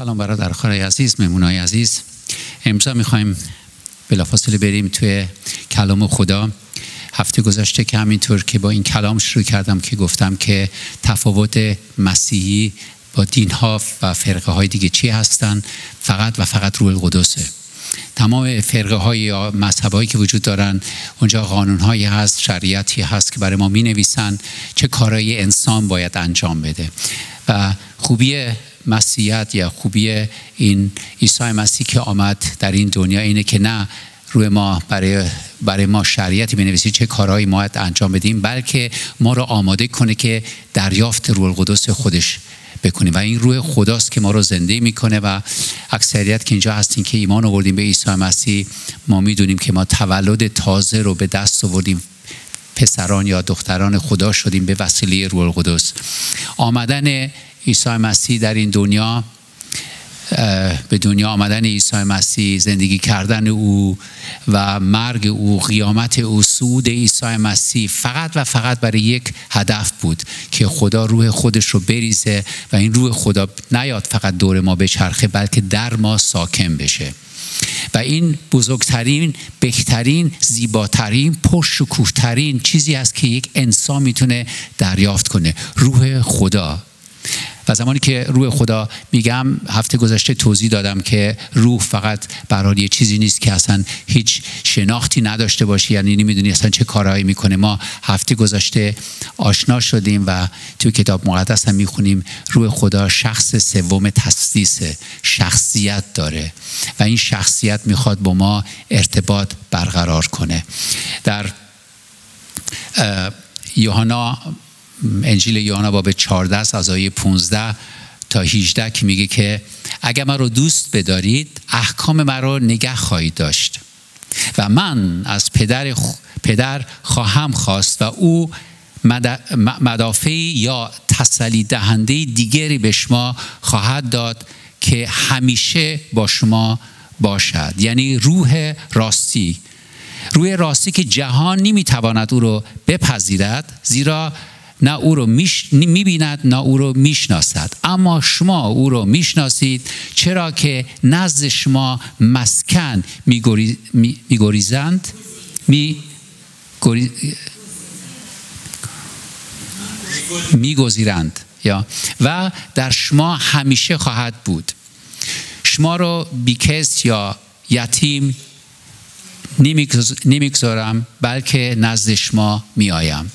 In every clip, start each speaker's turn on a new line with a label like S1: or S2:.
S1: سلام برادرخوانای عزیز، مهمونای عزیز. امروز میخوایم بلافاصله بریم توی کلام خدا. هفته گذشته که همینطور که با این کلام شروع کردم که گفتم که تفاوت مسیحی با دین‌ها و فرقه های دیگه چی هستن؟ فقط و فقط روح القدسه. تمام فرقه های یا مذهب هایی که وجود دارن اونجا قانون هایی هست، شریعتی هست که برای ما می نویسن چه کارهای انسان باید انجام بده. و خوبی مسیحیت یا خوبی این عیسی مسیح که آمد در این دنیا اینه که نه روی ما برای ما شریعتی بنویسید چه کارهایی ما باید انجام بدیم، بلکه ما رو آماده کنه که دریافت روح القدس خودش بکنیم و این روح خداست که ما رو زنده میکنه. و اکثریت که اینجا هستین که ایمان آوردیم به عیسی مسیح، ما میدونیم که ما تولد تازه رو به دست آوردیم، پسران یا دختران خدا شدیم به وسیله روح القدس. آمدن عیسی مسیح در این دنیا، به دنیا آمدن عیسی مسیح، زندگی کردن او و مرگ او، قیامت او، صعود عیسی مسیح فقط و فقط برای یک هدف بود که خدا روح خودش رو بریزه و این روح خدا نیاد فقط دور ما بچرخه بلکه در ما ساکن بشه. و این بزرگترین، بهترین، زیباترین، پرشکوه‌ترین چیزی است که یک انسان میتونه دریافت کنه، روح خدا. و زمانی که روح خدا میگم، هفته گذشته توضیح دادم که روح فقط برای یه چیزی نیست که اصلا هیچ شناختی نداشته باشی، یعنی نمیدونی اصلا چه کارهایی میکنه. ما هفته گذشته آشنا شدیم و توی کتاب مقدس هم میخونیم روح خدا شخص سوم تثلیث، شخصیت داره و این شخصیت میخواد با ما ارتباط برقرار کنه. در یوحنا، انجیل یوحنا باب 14 از آیه 15 تا 18 که میگه که اگر من رو دوست بدارید احکام من رو نگه خواهید داشت و من از پدر خواهم خواست و او مدافعی یا تسلی دهنده دیگری به شما خواهد داد که همیشه با شما باشد. یعنی روح راستی، روح راستی که جهان نمیتواند او رو بپذیرد، زیرا نه او رو میبیند نه او رو میشناسد، اما شما او رو میشناسید چرا که نزد شما مسکن میگذیرند و در شما همیشه خواهد بود. شما رو بیکس یا یتیم نمیگذارم بلکه نزد شما میآیم.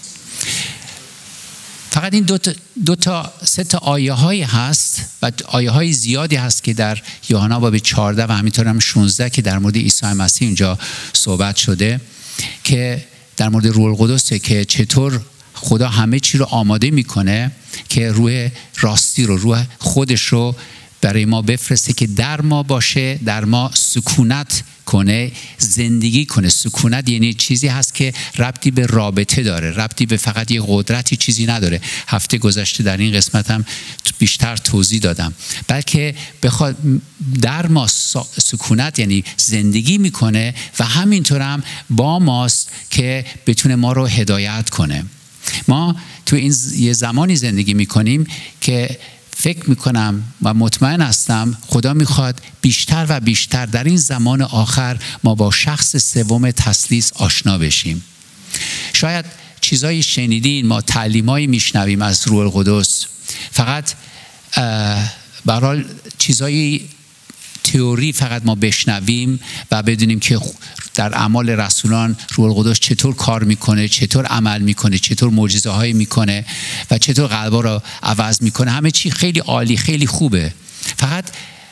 S1: فقط این سه تا آیه هایی هست و آیه های زیادی هست که در یوحنا باب 14 و همینطور هم 16 که در مورد عیسی مسیح اینجا صحبت شده که در مورد روح القدسه که چطور خدا همه چی رو آماده میکنه که روح راستی رو، روح خودش رو برای ما بفرسته که در ما باشه، در ما سکونت کنه، زندگی کنه. سکونت یعنی چیزی هست که ربطی به رابطه داره، ربطی به فقط یه قدرتی چیزی نداره. هفته گذشته در این قسمت هم بیشتر توضیح دادم. بلکه بخواد در ما سکونت یعنی زندگی میکنه و همینطور هم با ماست که بتونه ما رو هدایت کنه. ما تو این یه زمانی زندگی میکنیم که فکر میکنم و مطمئن هستم خدا میخواد بیشتر و بیشتر در این زمان آخر ما با شخص سوم تثلیث آشنا بشیم. شاید چیزایی شنیدین، ما تعلیمایی میشنویم از روح القدس، فقط برای چیزایی تئوری فقط ما بشنویم و بدونیم که در اعمال رسولان روح القدس چطور کار میکنه، چطور عمل میکنه، چطور معجزه هایی میکنه و چطور قلبا رو عوض میکنه. همه چی خیلی عالی، خیلی خوبه. فقط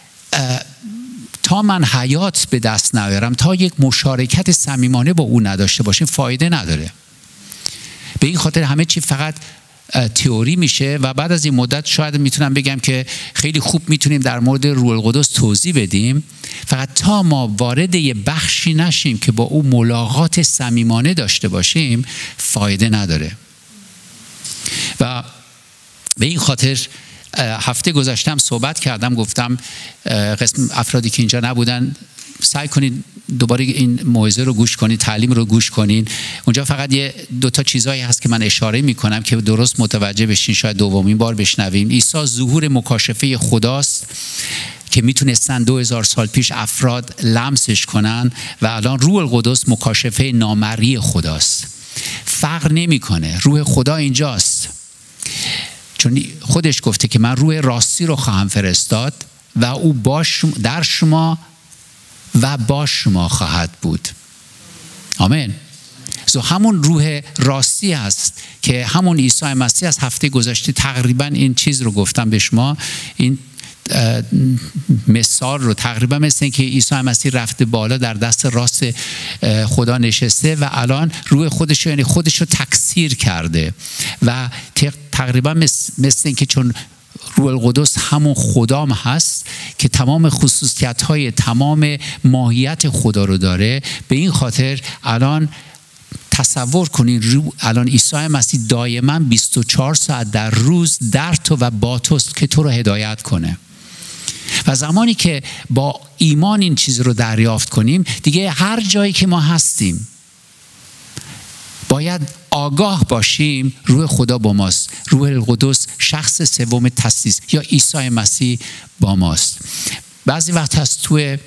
S1: تا من حیات به دست نیارم، تا یک مشارکت صمیمانه با او نداشته باشیم، فایده نداره. به این خاطر همه چی فقط تئوری میشه و بعد از این مدت شاید میتونم بگم که خیلی خوب میتونیم در مورد روح القدس توضیح بدیم، فقط تا ما وارد یه بخشی نشیم که با او ملاقات صمیمانه داشته باشیم فایده نداره. و به این خاطر هفته گذاشتم صحبت کردم، گفتم قسم افرادی که اینجا نبودن سعی کنید دوباره این موعظه رو گوش کنید، تعلیم رو گوش کنید. اونجا فقط یه دو تا چیزایی هست که من اشاره میکنم که درست متوجه بشین، شاید دومین بار بشنویم. عیسی ظهور مکاشفه خداست که میتونستن 2000 سال پیش افراد لمسش کنن و الان روح القدس مکاشفه نامرئی خداست. فرق نمیکنه، روح خدا اینجاست، چون خودش گفته که من روح راستی رو خواهم فرستاد و او در شما و با شما خواهد بود. آمین. همون روح راستی هست که همون عیسی مسیح از هفته گذشته تقریبا این چیز رو گفتم به شما، این مثال رو تقریبا مثل این که عیسی مسیح رفته بالا در دست راست خدا نشسته و الان روح خودش رو، یعنی خودش رو تکثیر کرده و تقریبا مثل این که چون روح القدس همون خدام هست که تمام خصوصیت‌های تمام ماهیت خدا رو داره، به این خاطر الان تصور کنید الان عیسی مسیح دائما 24 ساعت در روز در تو و با توست که تو رو هدایت کنه. و زمانی که با ایمان این چیز رو دریافت کنیم، دیگه هر جایی که ما هستیم باید آگاه باشیم روح خدا با ماست، روح القدس شخص سوم تثلیث یا عیسی مسیح با ماست. بعضی وقت هست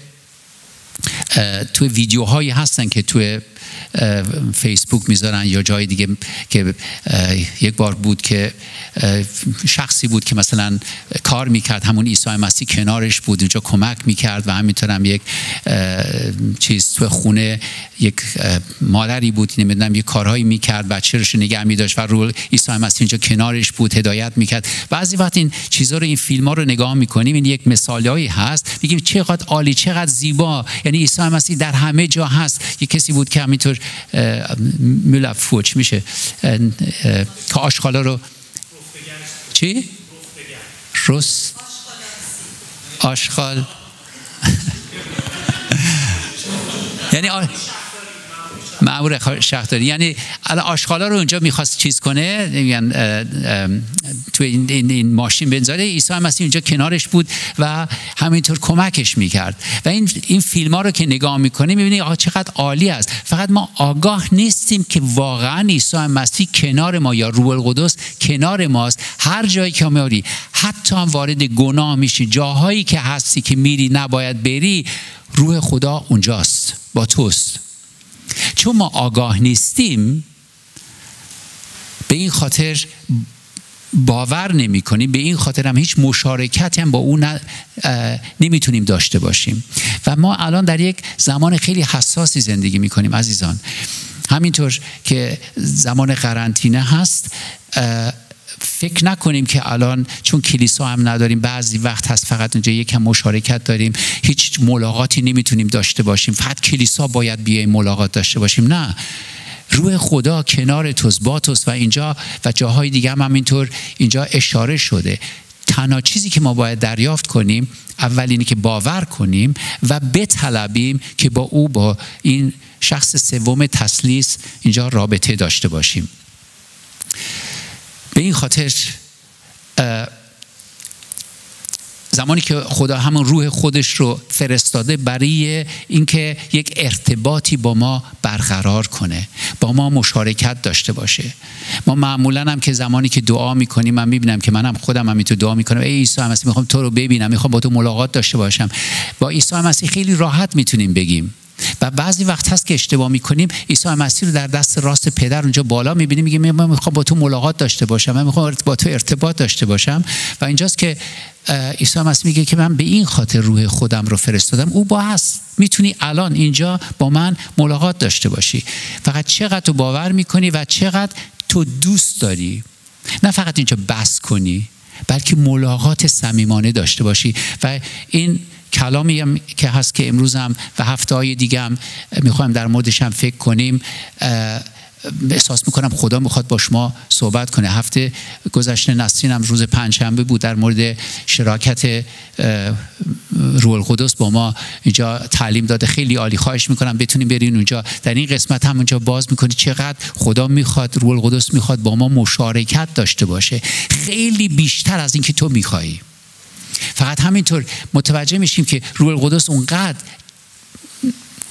S1: توی ویدیوهایی هستن که توی فیسبوک میذارن یا جای دیگه که یک بار بود که شخصی بود که مثلا کار میکرد، همون عیسی مسیح کنارش بود اونجا کمک میکرد و همینطور هم یک چیز تو خونه یک مادری بود نمیدونم یک کارهایی میکرد، بچه‌ش نگه میداشت و رو عیسی مسیح اونجا کنارش بود هدایت میکرد. بعضی وقت این چیزا رو، این فیلم‌ها رو نگاه میکنیم، این یک مثالی هست، میگیم چقدر عالی، چقدر زیبا، یعنی عیسی مسیح در همه جا هست. یک کسی بود که همینطور ملفوچ میشه که آشغالا رو چی؟ رس آشغال یعنی مأمور شهرداری، یعنی الان آشغالا رو اونجا میخواست چیز کنه، میگن تو این ماشین بنذاره، عیسی مسیح اونجا کنارش بود و همینطور کمکش میکرد. و این فیلم ها رو که نگاه میکنیم میبینی آقا چقدر عالی است. فقط ما آگاه نیستیم که واقعا عیسی مسیح کنار ما یا روح القدس کنار ماست. هر جایی که میری، حتی هم وارد گناه میشی، جاهایی که هستی که میری نباید بری، روح خدا اونجاست، با توست. چون ما آگاه نیستیم، به این خاطر باور نمی کنیم، به این خاطر هم هیچ مشارکتی هم با اون نمیتونیم داشته باشیم. و ما الان در یک زمان خیلی حساسی زندگی می کنیم عزیزان. همینطور که زمان قرنطینه هست، فکر نکنیم که الان چون کلیسا هم نداریم، بعضی وقت هست فقط اونجا یکم مشارکت داریم، هیچ ملاقاتی نمیتونیم داشته باشیم، فقط کلیسا باید بیایم ملاقات داشته باشیم. نه، روح خدا کنار توست، با توست و اینجا و جاهای دیگه هم همینطور اینجا اشاره شده. تنها چیزی که ما باید دریافت کنیم اول اینه که باور کنیم و بطلبیم که با او، با این شخص سوم تثلیث اینجا رابطه داشته باشیم. به این خاطر زمانی که خدا همون روح خودش رو فرستاده برای اینکه یک ارتباطی با ما برقرار کنه، با ما مشارکت داشته باشه. ما معمولا هم که زمانی که دعا میکنیم، من میبینم که منم خودم هم تو دعا میکنم، ای عیسی مسیح میخوام تو رو ببینم، میخوام با تو ملاقات داشته باشم. با عیسی مسیح خیلی راحت میتونیم بگیم. و بعضی وقت هست که اشتباه میکنیم، عیسی مسیح رو در دست راست پدر اونجا بالا میبینیم، میگیم من میخوام با تو ملاقات داشته باشم، من میخوام با تو ارتباط داشته باشم. و اینجاست که عیسی مسیح میگه که من به این خاطر روح خودم رو فرستادم، او با هست، میتونی الان اینجا با من ملاقات داشته باشی. فقط چقدر تو باور میکنی و چقدر تو دوست داری، نه فقط اینجا بس کنی، بلکه ملاقات صمیمانه داشته باشی. و این کلامی هم که هست که امروز هم و هفته‌های دیگه هم میخوایم در موردش هم فکر کنیم، احساس میکنم خدا میخواد با شما صحبت کنه. هفته گذشته نسرین هم روز پنجشنبه بود در مورد شراکت روح القدس با ما اینجا تعلیم داده، خیلی عالی. خواهش میکنم بتونیم برین اونجا، در این قسمت هم اونجا باز میکنی چقدر خدا میخواد، روح القدس میخواد با ما مشارکت داشته باشه، خیلی بیشتر از این که تو میخوایی. فقط همینطور متوجه میشیم که روح القدس اونقدر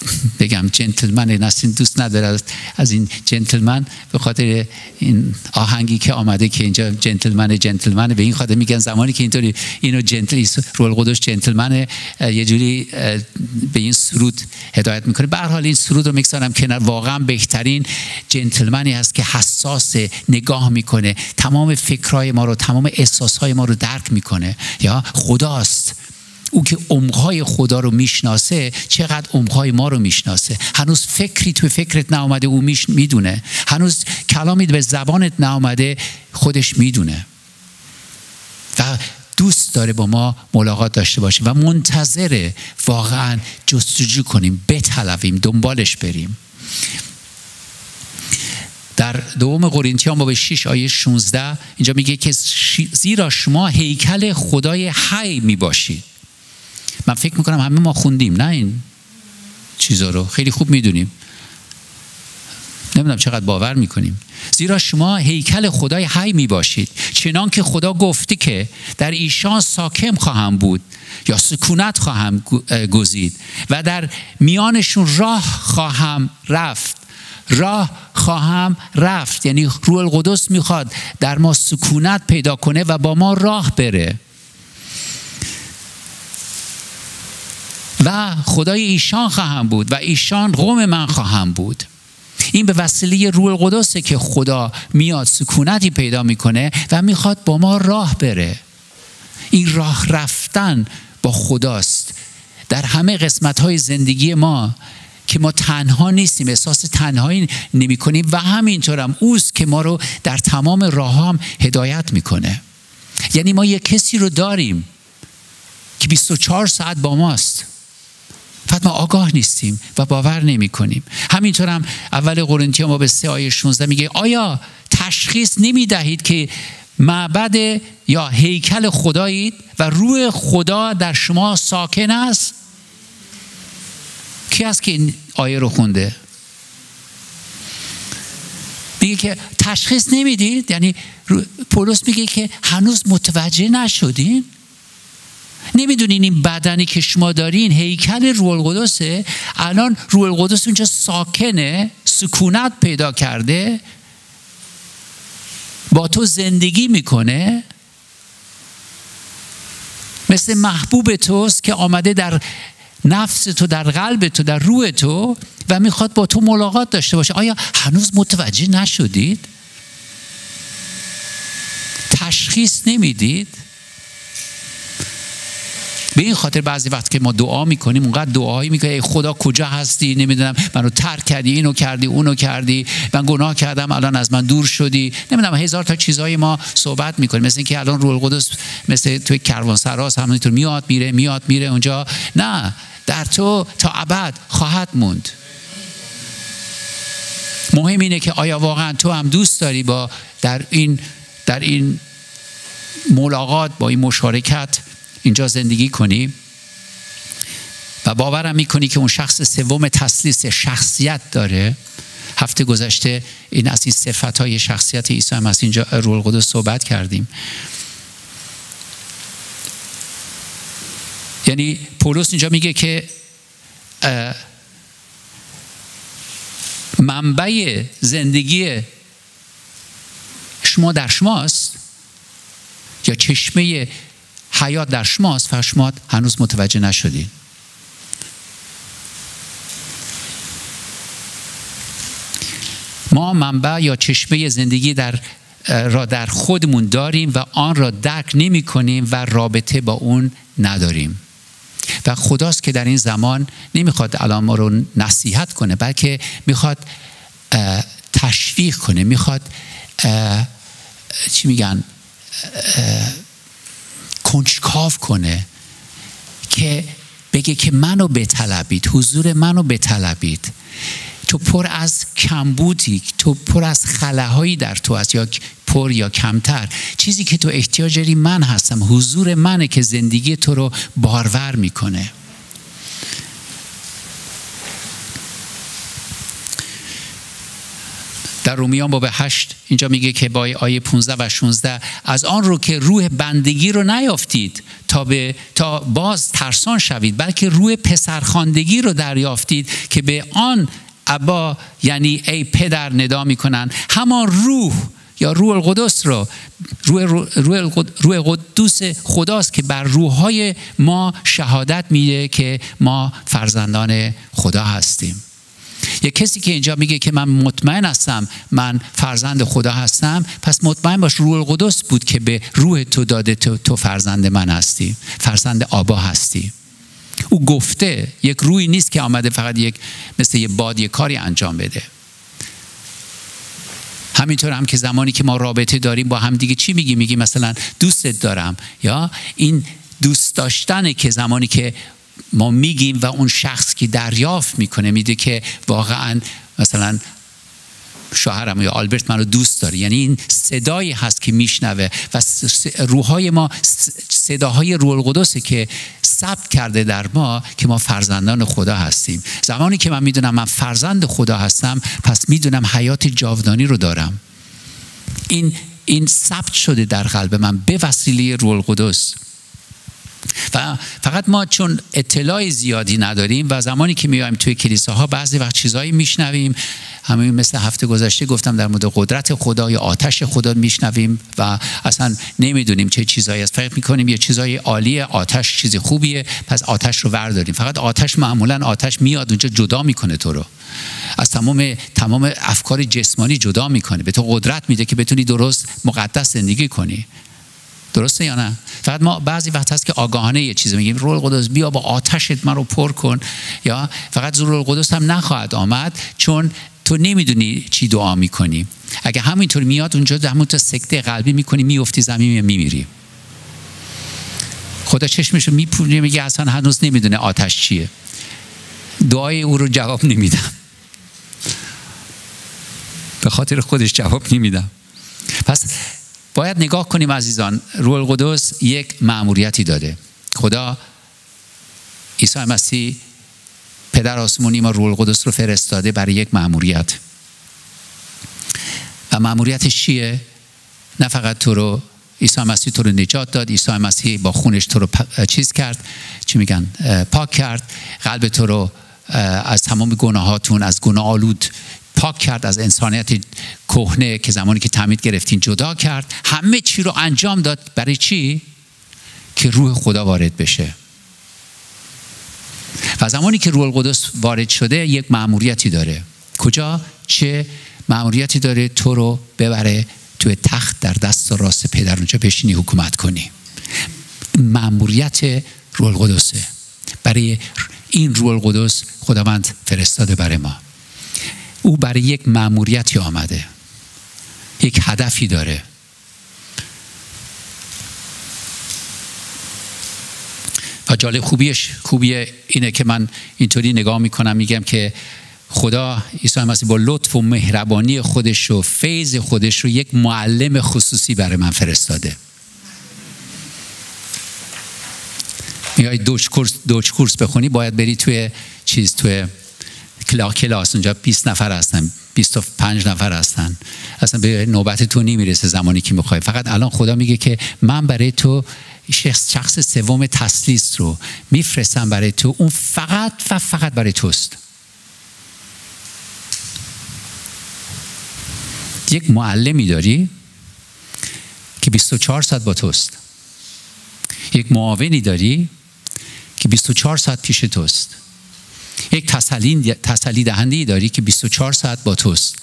S1: بگم جنتلمن، نسرین دوست نداره از این جنتلمن، به خاطر این آهنگی که آمده که اینجا جنتلمن به این خاطر میگن زمانی که اینطوری اینو روح القدس جنتلمن یه جوری به این سرود هدایت میکنه. به هر حال این سرود رو میگذارم کنار. واقعا بهترین جنتلمنی هست که حساس، نگاه میکنه، تمام فکرهای ما رو، تمام احساسهای ما رو درک میکنه. یا خداست او که عمق‌های خدا رو میشناسه، چقدر عمق‌های ما رو میشناسه. هنوز فکری تو فکرت نیامده او میدونه، هنوز کلامی به زبانت نیامده خودش میدونه و دوست داره با ما ملاقات داشته باشه و منتظره واقعا جستجو کنیم، بطلبیم، دنبالش بریم. در دوم قرنتیان باب 6 آیه 16 اینجا میگه که زیرا شما هیکل خدای حی میباشید. من فکر میکنم همه ما خوندیم نه این چیزا رو، خیلی خوب میدونیم، نمیدونم چقدر باور میکنیم. زیرا شما هیکل خدای حی میباشید، چنان که خدا گفتی که در ایشان ساکن خواهم بود یا سکونت خواهم گزید و در میانشون راه خواهم رفت. یعنی روح القدس میخواد در ما سکونت پیدا کنه و با ما راه بره. و خدای ایشان خواهم بود و ایشان قوم من خواهم بود. این به وسیله روح القدسه که خدا میاد سکونتی پیدا میکنه و میخواد با ما راه بره. این راه رفتن با خداست در همه قسمت‌های زندگی ما، که ما تنها نیستیم، احساس تنهایی نمی کنیم و همینطور هم اوست که ما رو در تمام راه هم هدایت میکنه. یعنی ما یک کسی رو داریم که 24 ساعت با ماست، فقط ما آگاه نیستیم و باور نمی کنیم. همینطور هم اول قرنتیان باب 3 آیه 16 میگه آیا تشخیص نمی دهید که معبد یا هیکل خدایید و روح خدا در شما ساکن است؟ کی است که این آیه رو خونده؟ میگه که تشخیص نمیدید، یعنی پولس میگه که هنوز متوجه نشدین، نمیدونین این بدنی که شما دارین هیکل روح القدسه. الان روح القدس اونجا ساکنه، سکونت پیدا کرده، با تو زندگی میکنه، مثل محبوب توست که آمده در نفس تو، در قلب تو، در روح تو و میخواد با تو ملاقات داشته باشه. آیا هنوز متوجه نشدید؟ تشخیص نمیدید؟ به این خاطر بعضی وقت که ما دعا میکنیم اونقدر دعایی میکنیم ای خدا کجا هستی، نمیدونم منو ترک کردی، اینو کردی، اونو کردی، من گناه کردم الان از من دور شدی، نمیدونم هزار تا چیزای ما صحبت میکنیم. مثل اینکه الان روح القدس مثل توی کاروانسراست، همونطور میاد میره اونجا. نه، در تو تا ابد خواهد موند. مهم اینه که آیا واقعا تو هم دوست داری با در این ملاقات، با این مشارکت اینجا زندگی کنی و باورم میکنی که اون شخص سوم تثلیث شخصیت داره. هفته گذشته این از این صفت‌های شخصیت عیسی مسیح اینجا روح القدس صحبت کردیم. یعنی پولس اینجا میگه که منبع زندگی شما در شماست یا چشمه حیات در شماست و شما هنوز متوجه نشدید. ما منبع یا چشمه زندگی را در خودمون داریم و آن را درک نمی کنیم و رابطه با اون نداریم. و خداست که در این زمان نمیخواد الان ما رو نصیحت کنه، بلکه میخواد تشویق کنه، میخواد چی میگن کنجکاو کنه، که بگه که منو بطلبید، حضور منو بطلبید. تو پر از کمبودی، تو پر از خلاهایی در تو است، یا پر یا کمتر. چیزی که تو احتیاج داری من هستم، حضور منه که زندگی تو رو بارور میکنه. در رومیان باب 8 اینجا میگه که با آیه 15 و 16 از آن رو که روح بندگی رو نیافتید تا باز ترسان شوید، بلکه روح پسرخواندگی رو دریافتید که به آن ابا یعنی ای پدر ندا میکنن. همان روح یا روح القدس رو روح قدوس خداست که بر روحهای ما شهادت میده که ما فرزندان خدا هستیم. یک کسی که اینجا میگه که من مطمئن هستم من فرزند خدا هستم، پس مطمئن باش روح القدس بود که به روح تو داده تو فرزند من هستی، فرزند آبا هستی. او گفته، یک روحی نیست که آمده فقط مثل یه باد یک کاری انجام بده. همینطور هم که زمانی که ما رابطه داریم با هم دیگه چی میگی مثلا دوستت دارم، یا این دوست داشتنه که زمانی که ما میگیم و اون شخص که دریافت میکنه میده که واقعا مثلا شوهرم یا آلبرت منو دوست داره، یعنی این صدایی هست که میشنوه و روحای ما صداهای روح القدسه که ثبت کرده در ما که ما فرزندان خدا هستیم. زمانی که من میدونم من فرزند خدا هستم، پس میدونم حیات جاودانی رو دارم. این ثبت شده در قلب من به وسیله روح القدس. و فقط ما چون اطلاع زیادی نداریم و زمانی که میایم توی کلیساها بعضی وقت چیزایی میشنویم، همین مثل هفته گذشته گفتم در مورد قدرت خدا یا آتش خدا میشنویم و اصلا نمیدونیم چه چیزایی است. فکر میکنیم یه چیزای عالیه، آتش چیز خوبیه، پس آتش رو ورداریم. فقط آتش معمولا آتش میاد اونجا جدا میکنه تو رو از تمام افکار جسمانی، جدا میکنه، به تو قدرت میده که بتونی درست مقدس زندگی کنی. درسته یا نه؟ فقط ما بعضی وقت هست که آگاهانه یه چیزی میگیم، روح القدس بیا با آتشت من رو پر کن، یا فقط روح القدس هم نخواهد آمد چون تو نمیدونی چی دعا میکنی. اگه همینطور میاد اونجا همونطور سکته قلبی میکنی، میافتی زمین، میمیری. خدا چشمشو میپونه میگه اصلا هنوز نمیدونه آتش چیه، دعای او رو جواب نمیدم، به خاطر خودش جواب نمیدم. پس باید نگاه کنیم عزیزان، روح القدس یک مأموریتی داره. خدا عیسی مسیح پدر آسمانی ما روح القدس رو فرستاده برای یک مأموریت. و مأموریتش چیه؟ نه فقط تو رو، عیسی مسیح تو رو نجات داد، عیسی مسیح با خونش تو رو چیز کرد، چی میگن، پاک کرد، قلب تو رو از تمام گناهاتون، از گناه آلود پاک کرد، از انسانیت کهنه که زمانی که تعمید گرفتین جدا کرد. همه چی رو انجام داد برای چی؟ که روح خدا وارد بشه. و زمانی که روح القدس وارد شده یک مأموریتی داره. کجا؟ چه مأموریتی داره؟ تو رو ببره توی تخت در دست راست پدر، اونجا بشینی حکومت کنی. مأموریت روح القدسه. برای این روح القدس خداوند فرستاده برای ما. او برای یک مأموریتی آمده، یک هدفی داره. و جالب خوبیه اینه که من اینطوری نگاه میکنم، میگم که خدا عیسی مسیح با لطف و مهربانی خودش و فیض خودش رو یک معلم خصوصی برای من فرستاده. میای دوج کورس بخونی، باید بری توی کلاس، اونجا 20 نفر هستن، 25 نفر هستن، اصلا به نوبت تو نمیرسه زمانی که میخوای. فقط الان خدا میگه که من برای تو شخص سوم تسلیس رو میفرستم برای تو، اون فقط و فقط برای توست. یک معلمی داری که 24 ساعت با توست، یک معاونی داری که 24 ساعت پیش توست، یک تسلی دهنده‌ای داری که 24 ساعت با توست.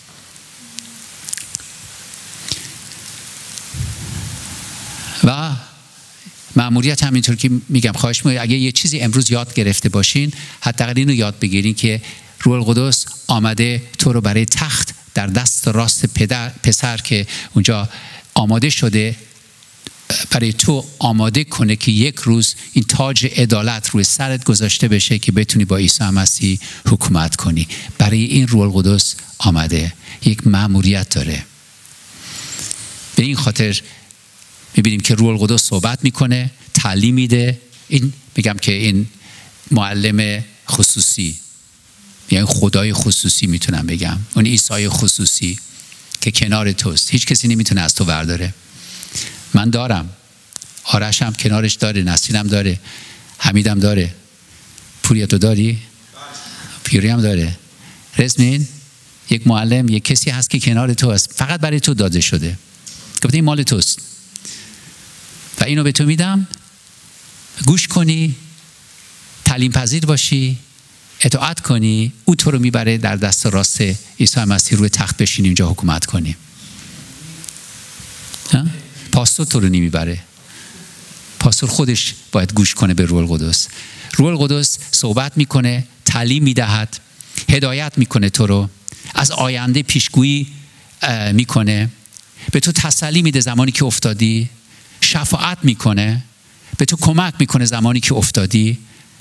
S1: و مأموریت همینطور که میگم، خواهش می‌کنم اگه یه چیزی امروز یاد گرفته باشین، حداقل اینو یاد بگیرین که روح القدس آمده تو رو برای تخت در دست راست پسر که اونجا آماده شده برای تو آماده کنه که یک روز این تاج عدالت روی سرت گذاشته بشه که بتونی با عیسی مسیح حکومت کنی. برای این روح القدس آمده، یک مأموریت داره. به این خاطر میبینیم که روح القدس صحبت میکنه، تعلیم میده. این میگم که این معلم خصوصی، یعنی خدای خصوصی میتونم بگم، اون عیسی خصوصی که کنار توست، هیچ کسی نمیتونه از تو برداره. من دارم، آرش هم کنارش داره، نسرینم داره، حمیدم داره، پوریا تو داری؟ پیری هم داره. رسمین یک معلم، یک کسی هست که کنار تو هست، فقط برای تو داده شده، گفته این مال توست و اینو به تو میدم، گوش کنی، تعلیم پذیر باشی، اطاعت کنی، او تو رو میبره در دست راست عیسی مسیح روی تخت بشینی اینجا حکومت کنی. پاستور تو رو نمیبره، پاستور خودش باید گوش کنه به روح القدس. روح القدس صحبت میکنه، تعلیم میدهد، هدایت میکنه، تو رو از آینده پیشگویی میکنه، به تو تسلی میده زمانی که افتادی، شفاعت میکنه، به تو کمک میکنه زمانی که افتادی،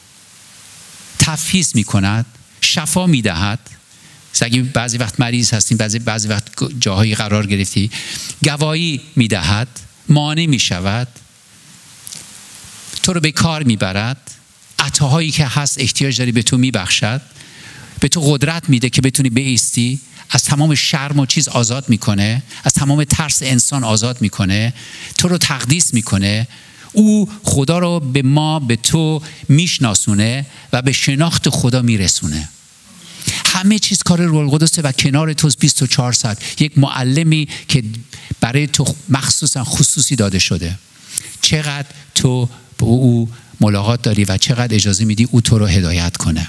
S1: تفحیص میکند، شفا میدهد. اگه بعضی وقت مریض هستیم، بعضی وقت جاهایی قرار گرفتی، گواهی میدهد، مانع میشود، تو رو به کار میبرد، عطاهایی که هست احتیاج داری به تو میبخشد، به تو قدرت میده که بتونی بایستی، از تمام شرم و چیز آزاد میکنه، از تمام ترس انسان آزاد میکنه، تو رو تقدیس میکنه. او خدا رو به ما، به تو میشناسونه و به شناخت خدا میرسونه. همه چیز کار روح القدسه و کنار تو 24 ساعت یک معلمی که برای تو مخصوصا خصوصی داده شده. چقدر تو با او ملاقات داری و چقدر اجازه میدی او تو رو هدایت کنه.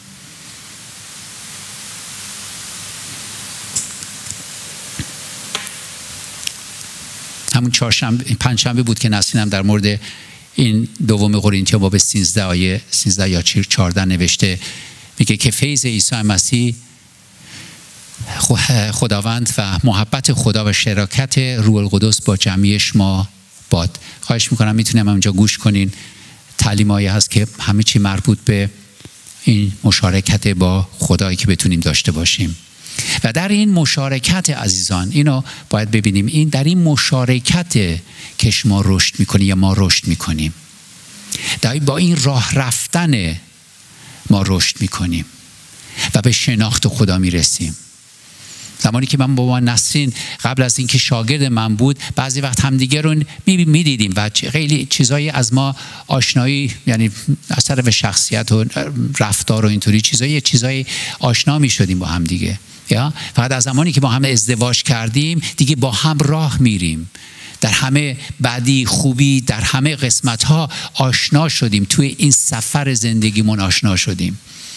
S1: همون پنجشنبه بود که نسرین هم در مورد این دوم قرنتیان باب 13 آیه 13 یا 14 نوشته، میگه که فیض عیسی مسیح خداوند و محبت خدا و شراکت روح القدس با جمعی شما باد. خواهش میکنم میتونم اونجا گوش کنین، تعلیمایی هست که همه چی مربوط به این مشارکت با خدایی که بتونیم داشته باشیم. و در این مشارکت عزیزان، اینو باید ببینیم، این در این مشارکت که شما رشد میکنی یا ما رشد میکنیم، با این راه رفتن ما رشد میکنیم و به شناخت خدا میرسیم. زمانی که من با نسرین قبل از اینکه شاگرد من بود، بعضی وقت همدیگه رو میدیدیم و خیلی چیزایی از ما آشنایی، یعنی از طرف شخصیت و رفتار و اینطوری چیزایی آشنا میشدیم با همدیگه. یا فقط از زمانی که با هم ازدواج کردیم دیگه با هم راه میریم، در همه بدی خوبی، در همه قسمت ها آشنا شدیم، توی این سفر زندگیمون آشنا شدیم.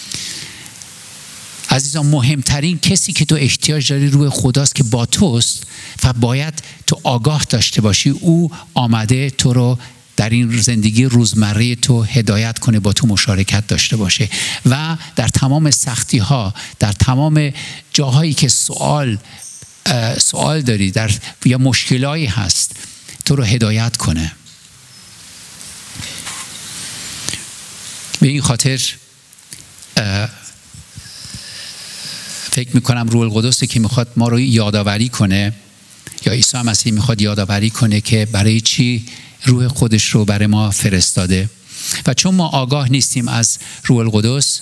S1: عزیزان، مهمترین کسی که تو احتیاج داری روح خداست که با توست و باید تو آگاه داشته باشی او آمده تو رو در این زندگی روزمره تو هدایت کنه، با تو مشارکت داشته باشه و در تمام سختی ها، در تمام جاهایی که سوال داری یا مشکلایی هست، تو رو هدایت کنه. به این خاطر فکر میکنم روح القدس که میخواد ما رو یادآوری کنه، یا عیسی مسیح میخواد یادآوری کنه که برای چی روح خودش رو برای ما فرستاده. و چون ما آگاه نیستیم از روح القدس،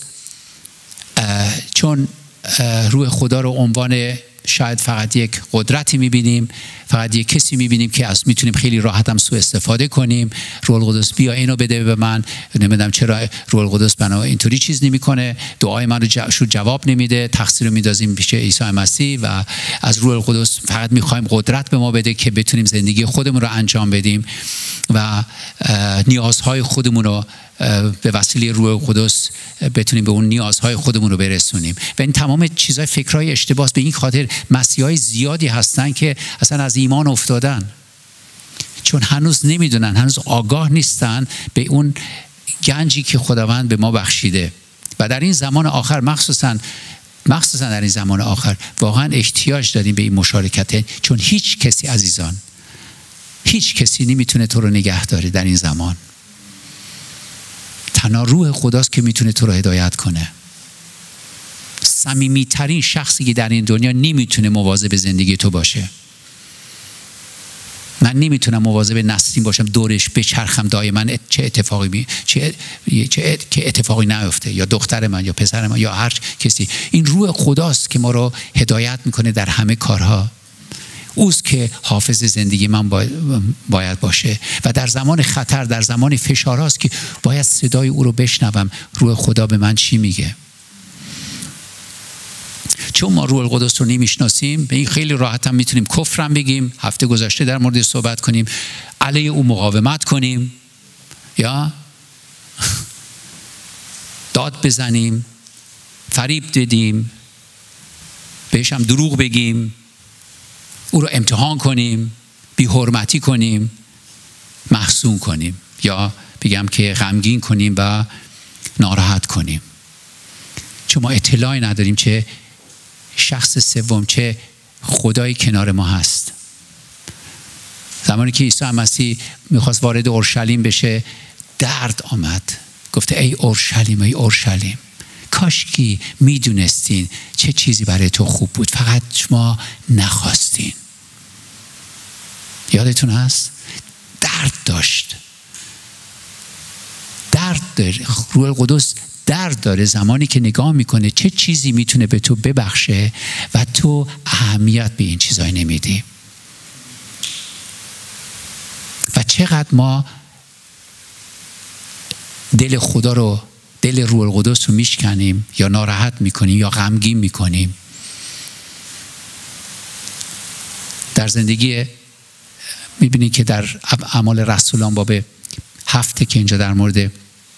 S1: چون روح خدا رو عنوان شاید فقط یک قدرتی میبینیم، فقط یک کسی میبینیم که میتونیم خیلی راحت هم سوء استفاده کنیم. روح القدس بیا اینو بده به من، نمیدونم چرا روح القدس بنا اینطوری چیز نمیکنه، دعای من رو جواب نمیده، تقصیر رو میندازیم پیش عیسی مسیح و از روح القدس فقط میخوایم قدرت به ما بده که بتونیم زندگی خودمون رو انجام بدیم و نیازهای خودمون رو به وسیله روح القدس بتونیم به اون نیازهای خودمون رو برسونیم. و این تمام چیزای فکرای اشتباهه. به این خاطر مسیحای زیادی هستن که اصلا از ایمان افتادن، چون هنوز نمیدونن، هنوز آگاه نیستن به اون گنجی که خداوند به ما بخشیده. و در این زمان آخر مخصوصا در این زمان آخر واقعا احتیاج داریم به این مشارکت، چون هیچ کسی عزیزان، هیچ کسی نمیتونه تو رو نگه داره در این زمان. تنها روح خداست که میتونه تو رو هدایت کنه. صمیمیترین شخصی که در این دنیا نمیتونه مواظب زندگی تو باشه. من نمیتونم مواظب نسرین باشم دورش بچرخم دائما چه اتفاقی نیفته، یا دختر من یا پسر من یا هر کسی. این روح خداست که ما رو هدایت میکنه در همه کارها. اوست که حافظ زندگی من باید باشه و در زمان خطر، در زمان فشار هاست که باید صدای او رو بشنوم. روح خدا به من چی میگه؟ چون ما روح القدس رو نمیشناسیم، به این خیلی راحت هم میتونیم کفرم بگیم، هفته گذشته در مورد صحبت کنیم، علیه او مقاومت کنیم یا داد بزنیم، فریب بدیم، بهش هم دروغ بگیم، او رو امتحان کنیم، بی حرمتی کنیم، محزون کنیم، یا بگم که غمگین کنیم و ناراحت کنیم. چون ما اطلاعی نداریم چه شخص سوم، چه خدایی کنار ما هست. زمانی که عیسی مسیح میخواست وارد اورشلیم بشه، درد آمد. گفته ای اورشلیم، ای اورشلیم، کاشکی میدونستین چه چیزی برای تو خوب بود، فقط شما نخواستین. یادتون هست؟ درد داشت، درد داره. روح القدس درد داره زمانی که نگاه میکنه چه چیزی میتونه به تو ببخشه و تو اهمیت به این چیزای نمیدی. و چقدر ما دل خدا رو، دل روح القدس رو میشکنیم یا ناراحت میکنیم یا غمگین میکنیم. در زندگی میبینید که در اعمال رسولان باب 7 که اینجا در مورد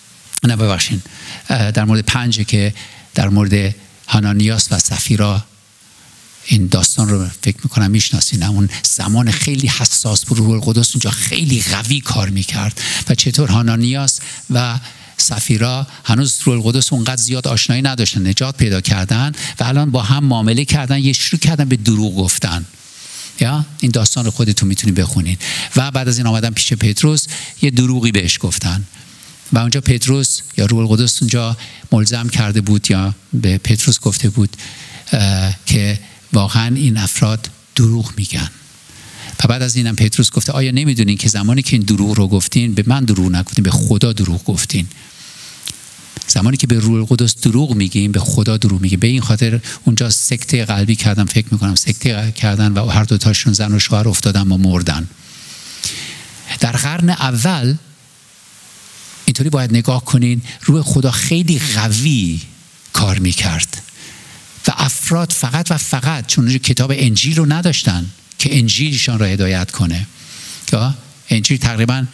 S1: در مورد 5 که در مورد حنانیاس و سفیرا، این داستان رو فکر میکنم میشناسین. اون زمان خیلی حساس بود، روح القدس اونجا خیلی قوی کار میکرد و چطور حنانیاس و سفیرا هنوز روح القدس اونقدر زیاد آشنایی نداشتن، نجات پیدا کردن و الان با هم معامله کردن، یه شروع کردن به دروغ گفتن. یا این داستان رو خودتون میتونید بخونید. و بعد از این آمدن پیش پتروس، یه دروغی بهش گفتن و اونجا پتروس یا روح القدس اونجا ملزم کرده بود یا به پتروس گفته بود که واقعا این افراد دروغ میگن. و بعد از اینم پتروس گفته آیا نمیدونین که زمانی که این دروغ رو گفتین به من دروغ نگفتین، به خدا دروغ گفتین. زمانی که به روح القدس دروغ میگیم به خدا دروغ میگیم. به این خاطر اونجا سکته قلبی کردن، فکر میکنم سکته کردن و هر دوتاشون زن و شوهر افتادن و مردن. در قرن اول اینطوری باید نگاه کنین، روح خدا خیلی قوی کار میکرد و افراد فقط و فقط چون کتاب انجیل رو نداشتن که انجیلشان را هدایت کنه. انجیل تقریبا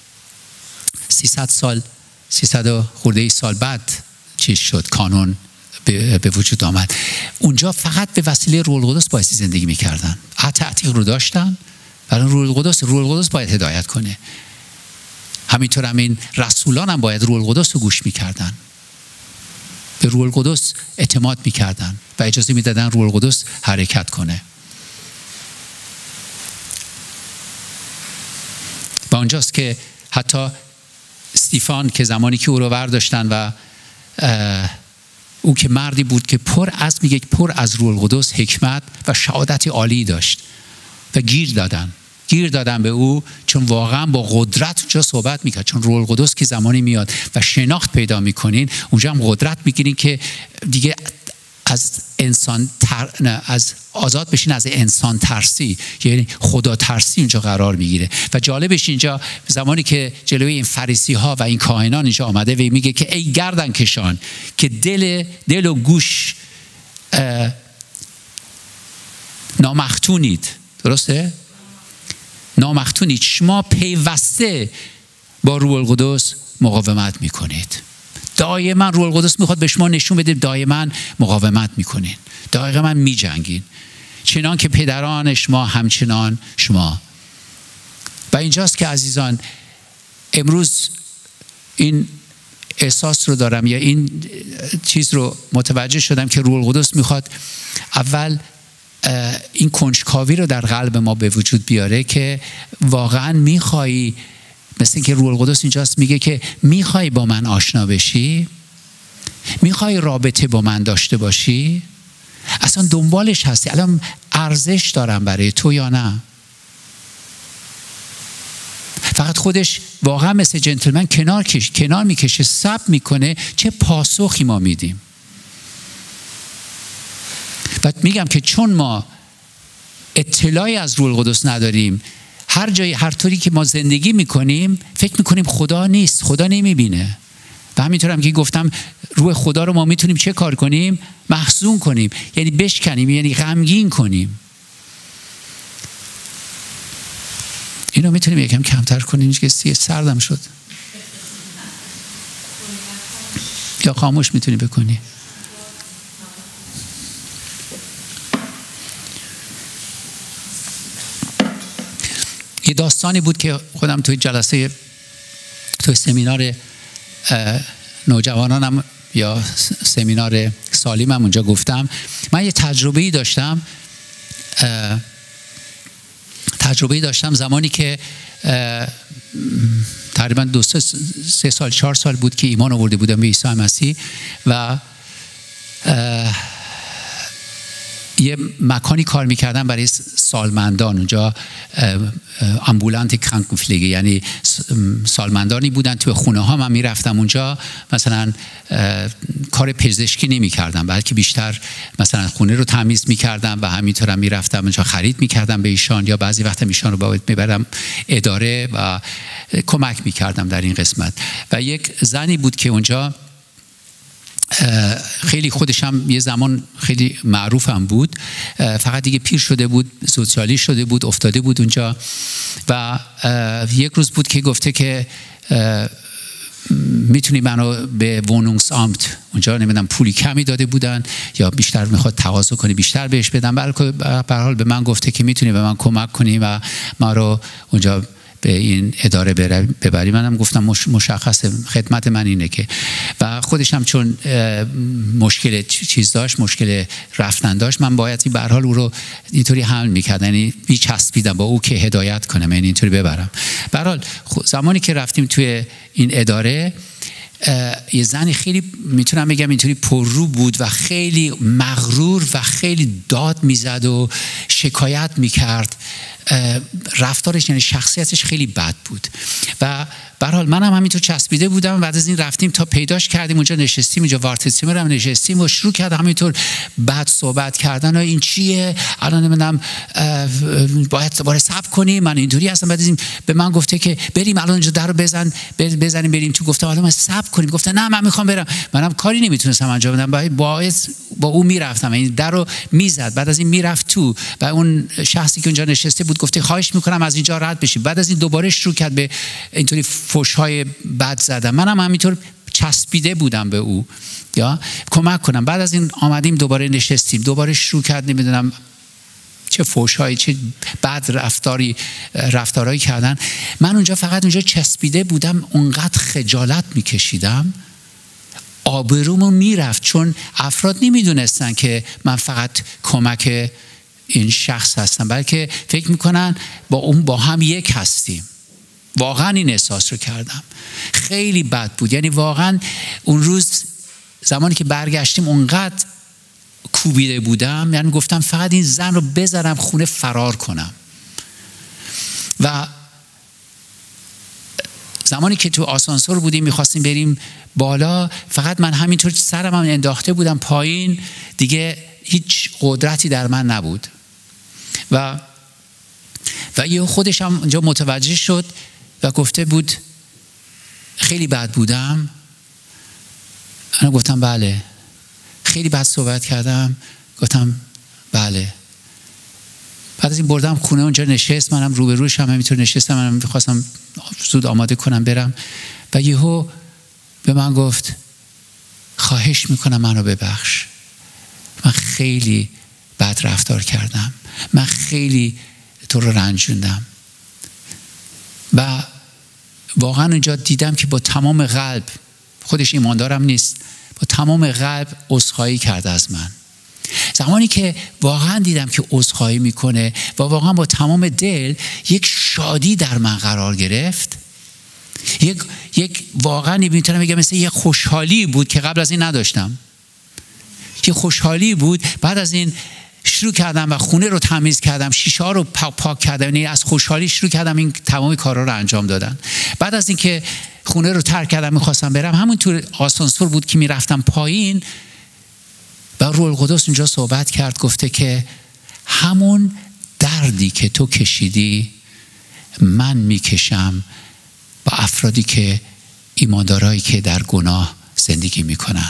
S1: 300 خورده سال بعد چیز شد، کانون به وجود آمد. اونجا فقط به وسیله روح القدس باید زندگی میکردن. عهد عتیق رو داشتن ولی روح القدس باید هدایت کنه. همینطور همین رسولان هم باید روح القدس رو گوش میکردن، به روح القدس اعتماد میکردن و اجازه میدادن روح القدس حرکت کنه. و اونجاست که حتی استیفان که زمانی که او رو برداشتن و او که مردی بود که پر از روح القدس، حکمت و شهادت عالی داشت و گیر دادن به او، چون واقعا با قدرت اونجا صحبت میکرد. چون روح القدس که زمانی میاد و شناخت پیدا میکنین، اونجا هم قدرت میگیرین که دیگه از انسان از آزاد بشین از انسان ترسی، یعنی خدا ترسی اونجا قرار میگیره. و جالبش اینجا زمانی که جلوی این فریسی ها و این کاهنان اینجا آمده و میگه که ای گردن کشان که دل و گوش نامختونید، درسته؟ نامختونید، شما پیوسته با روح القدس مقاومت میکنید. دائما روح القدس میخواد به شما نشون بده دائما مقاومت میکنین، دائما میجنگین، چنان که پدران شما همچنان شما. و اینجاست که عزیزان امروز این احساس رو دارم یا این چیز رو متوجه شدم که روح القدس میخواد اول این کنجکاوی رو در قلب ما به وجود بیاره که واقعا میخوایی، مثل اینکه روح القدس اینجاست میگه که میخوای با من آشنا بشی، میخوای رابطه با من داشته باشی، اصلا دنبالش هستی، الان ارزش دارم برای تو یا نه؟ فقط خودش واقعا مثل جنتلمن کنار میکشه، صبر میکنه. چه پاسخی ما میدیم؟ بعد میگم که چون ما اطلاعی از روح القدس نداریم، هر جایی هر طوری که ما زندگی میکنیم فکر میکنیم خدا نیست، خدا نمیبینه. و همینطور هم که گفتم روح خدا رو ما میتونیم چه کار کنیم؟ محزون کنیم، یعنی بشکنیم، یعنی غمگین کنیم. اینو میتونیم یکم کمتر کنیم که سردم شد، یا خاموش میتونی بکنی. یه داستانی بود که خودم توی جلسه، توی سمینار نوجوانانم یا سمینار سالیمم اونجا گفتم. من یه تجربه‌ای داشتم زمانی که تقریبا 2-3 سال 4 سال بود که ایمان آورده بودم به عیسی مسیح و یه مکانی کار میکردم برای سالمندان. اونجا آمبولانت کرانکنپفلege، یعنی سالمندانی بودن توی خونه ها. من میرفتم اونجا، مثلا کار پزشکی نمیکردم، بلکه بیشتر مثلا خونه رو تمیز میکردم و همینطورم میرفتم اونجا خرید میکردم به ایشان، یا بعضی وقتا ایشان رو باید میبرم اداره و کمک میکردم در این قسمت. و یک زنی بود که اونجا خیلی خودشم یه زمان خیلی معروفم بود، فقط دیگه پیر شده بود، سوسیالیست شده بود، افتاده بود اونجا. و یک روز بود که گفته که میتونی منو به وونونگسامت، اونجا نمیدونم پولی کمی داده بودن یا بیشتر میخواد تقاضا کنی بیشتر بهش بدم، بلکه به هر حال به من گفته که میتونی به من کمک کنی و ما رو اونجا به این اداره ببری. منم گفتم مشخصه، خدمت من اینه که. و خودش هم چون مشکل چیز داشت، مشکل رفتن داشت، من باید به هر حال او رو اینطوری حمل میکردم، یعنی میچسبیدم با او که هدایت کنم، یعنی اینطوری ببرم. به هر حال زمانی که رفتیم توی این اداره، یه زنی خیلی میتونم بگم اینطوری پررو بود و خیلی مغرور و خیلی داد میزد و شکایت میکرد. رفتارش یعنی شخصیتش خیلی بد بود و به هر حال منم همینطور چسبیده بودم. بعد از این رفتیم تا پیداش کردیم، اونجا نشستیم، اینجا وارتسیمر هم نشستیم و شروع کرد همینطور بد صحبت کردن. این چیه الان نمیدونم باید دوباره صبر کنیم، من اینطوری هستم. بعد از این به من گفته که بریم الان اینجا درو بزنیم بریم تو. گفتم حالا ما صبر کنیم. گفته نه من میخوام برم. منم کاری نمیتونستم انجام بدم، باید با او میرفتم، این درو میزد. بعد از این میرفت تو و اون شخصی که اونجا نشسته بود گفته خواهش میکنم از اینجا رد بشید. بعد از این دوباره شروع کرد به اینطوری فحش‌های بد زدن. منم همینطور چسبیده بودم به او، یا کمک کنم. بعد از این آمدیم دوباره نشستیم، دوباره شروع کرد نمیدونم چه فحش‌هایی چه بد رفتارهایی کردن. من اونجا فقط اونجا چسبیده بودم، اونقدر خجالت میکشیدم، آبرومو میرفت، چون افراد نمیدونستن که من فقط کمک این شخص هستم، بلکه فکر میکنن با هم یک هستیم. واقعا این احساس رو کردم، خیلی بد بود. یعنی واقعا اون روز زمانی که برگشتیم اونقدر کوبیده بودم، یعنی گفتم فقط این زن رو بذارم خونه فرار کنم. و زمانی که تو آسانسور بودیم میخواستیم بریم بالا، فقط من همینطور سرم هم انداخته بودم پایین، دیگه هیچ قدرتی در من نبود. و یه خودش هم اونجا متوجه شد و گفته بود خیلی بد بودم. انا گفتم بله. خیلی بد صحبت کردم. گفتم بله. بعد از این بردم خونه، اونجا نشست، منم روبروش هم همینطور نشستم، منم می‌خواستم زود آماده کنم برم و یهو به من گفت خواهش میکنم منو ببخش، من خیلی بد رفتار کردم، من خیلی تو رو رنجوندم. و واقعا اونجا دیدم که با تمام قلب، خودش ایماندارم نیست، با تمام قلب عذرخواهی کرده از من. زمانی که واقعا دیدم که عذرخواهی میکنه و واقعا با تمام دل، یک شادی در من قرار گرفت، یک واقعا میتونم بگم مثل یک خوشحالی بود که قبل از این نداشتم. یک خوشحالی بود. بعد از این شروع کردم و خونه رو تمیز کردم، شیشه ها رو پاک کردم، یعنی از خوشحالی شروع کردم این تمام کارا رو انجام دادن. بعد از اینکه خونه رو ترک کردم میخواستم برم، همونطور آسانسور بود که میرفتم پایین و روح القدس اونجا صحبت کرد، گفته که همون دردی که تو کشیدی من میکشم با افرادی که ایماندارایی که در گناه زندگی میکنن.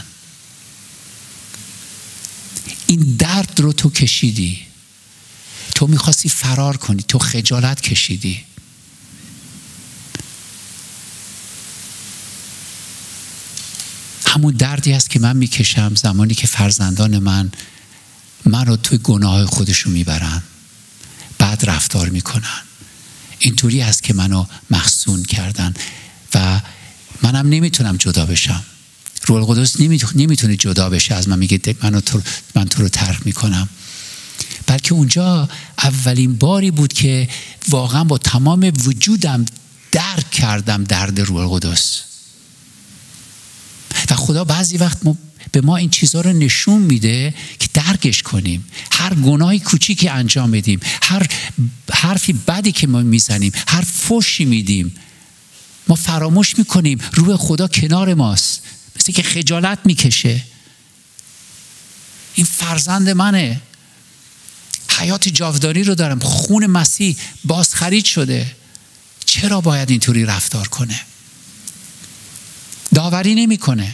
S1: این درد رو تو کشیدی، تو میخواستی فرار کنی، تو خجالت کشیدی. همون دردی است که من میکشم زمانی که فرزندان من رو توی گناه خودشون میبرن، بعد رفتار میکنن. اینطوری است که منو محزون کردن و منم نمیتونم جدا بشم. روح القدس نمیتونه جدا بشه از من، میگه من تو رو ترک میکنم. بلکه اونجا اولین باری بود که واقعا با تمام وجودم درک کردم درد روح القدس. و خدا بعضی وقت به ما این چیزها رو نشون میده که درکش کنیم. هر گناهی کوچیکی انجام بدیم، هر حرفی بدی که ما میزنیم، هر فحشی میدیم، ما فراموش میکنیم روح خدا کنار ماست، مثل که خجالت میکشه. این فرزند منه، حیات جاودانی رو دارم، خون مسیح بازخرید شده، چرا باید اینطوری رفتار کنه؟ داوری نمیکنه،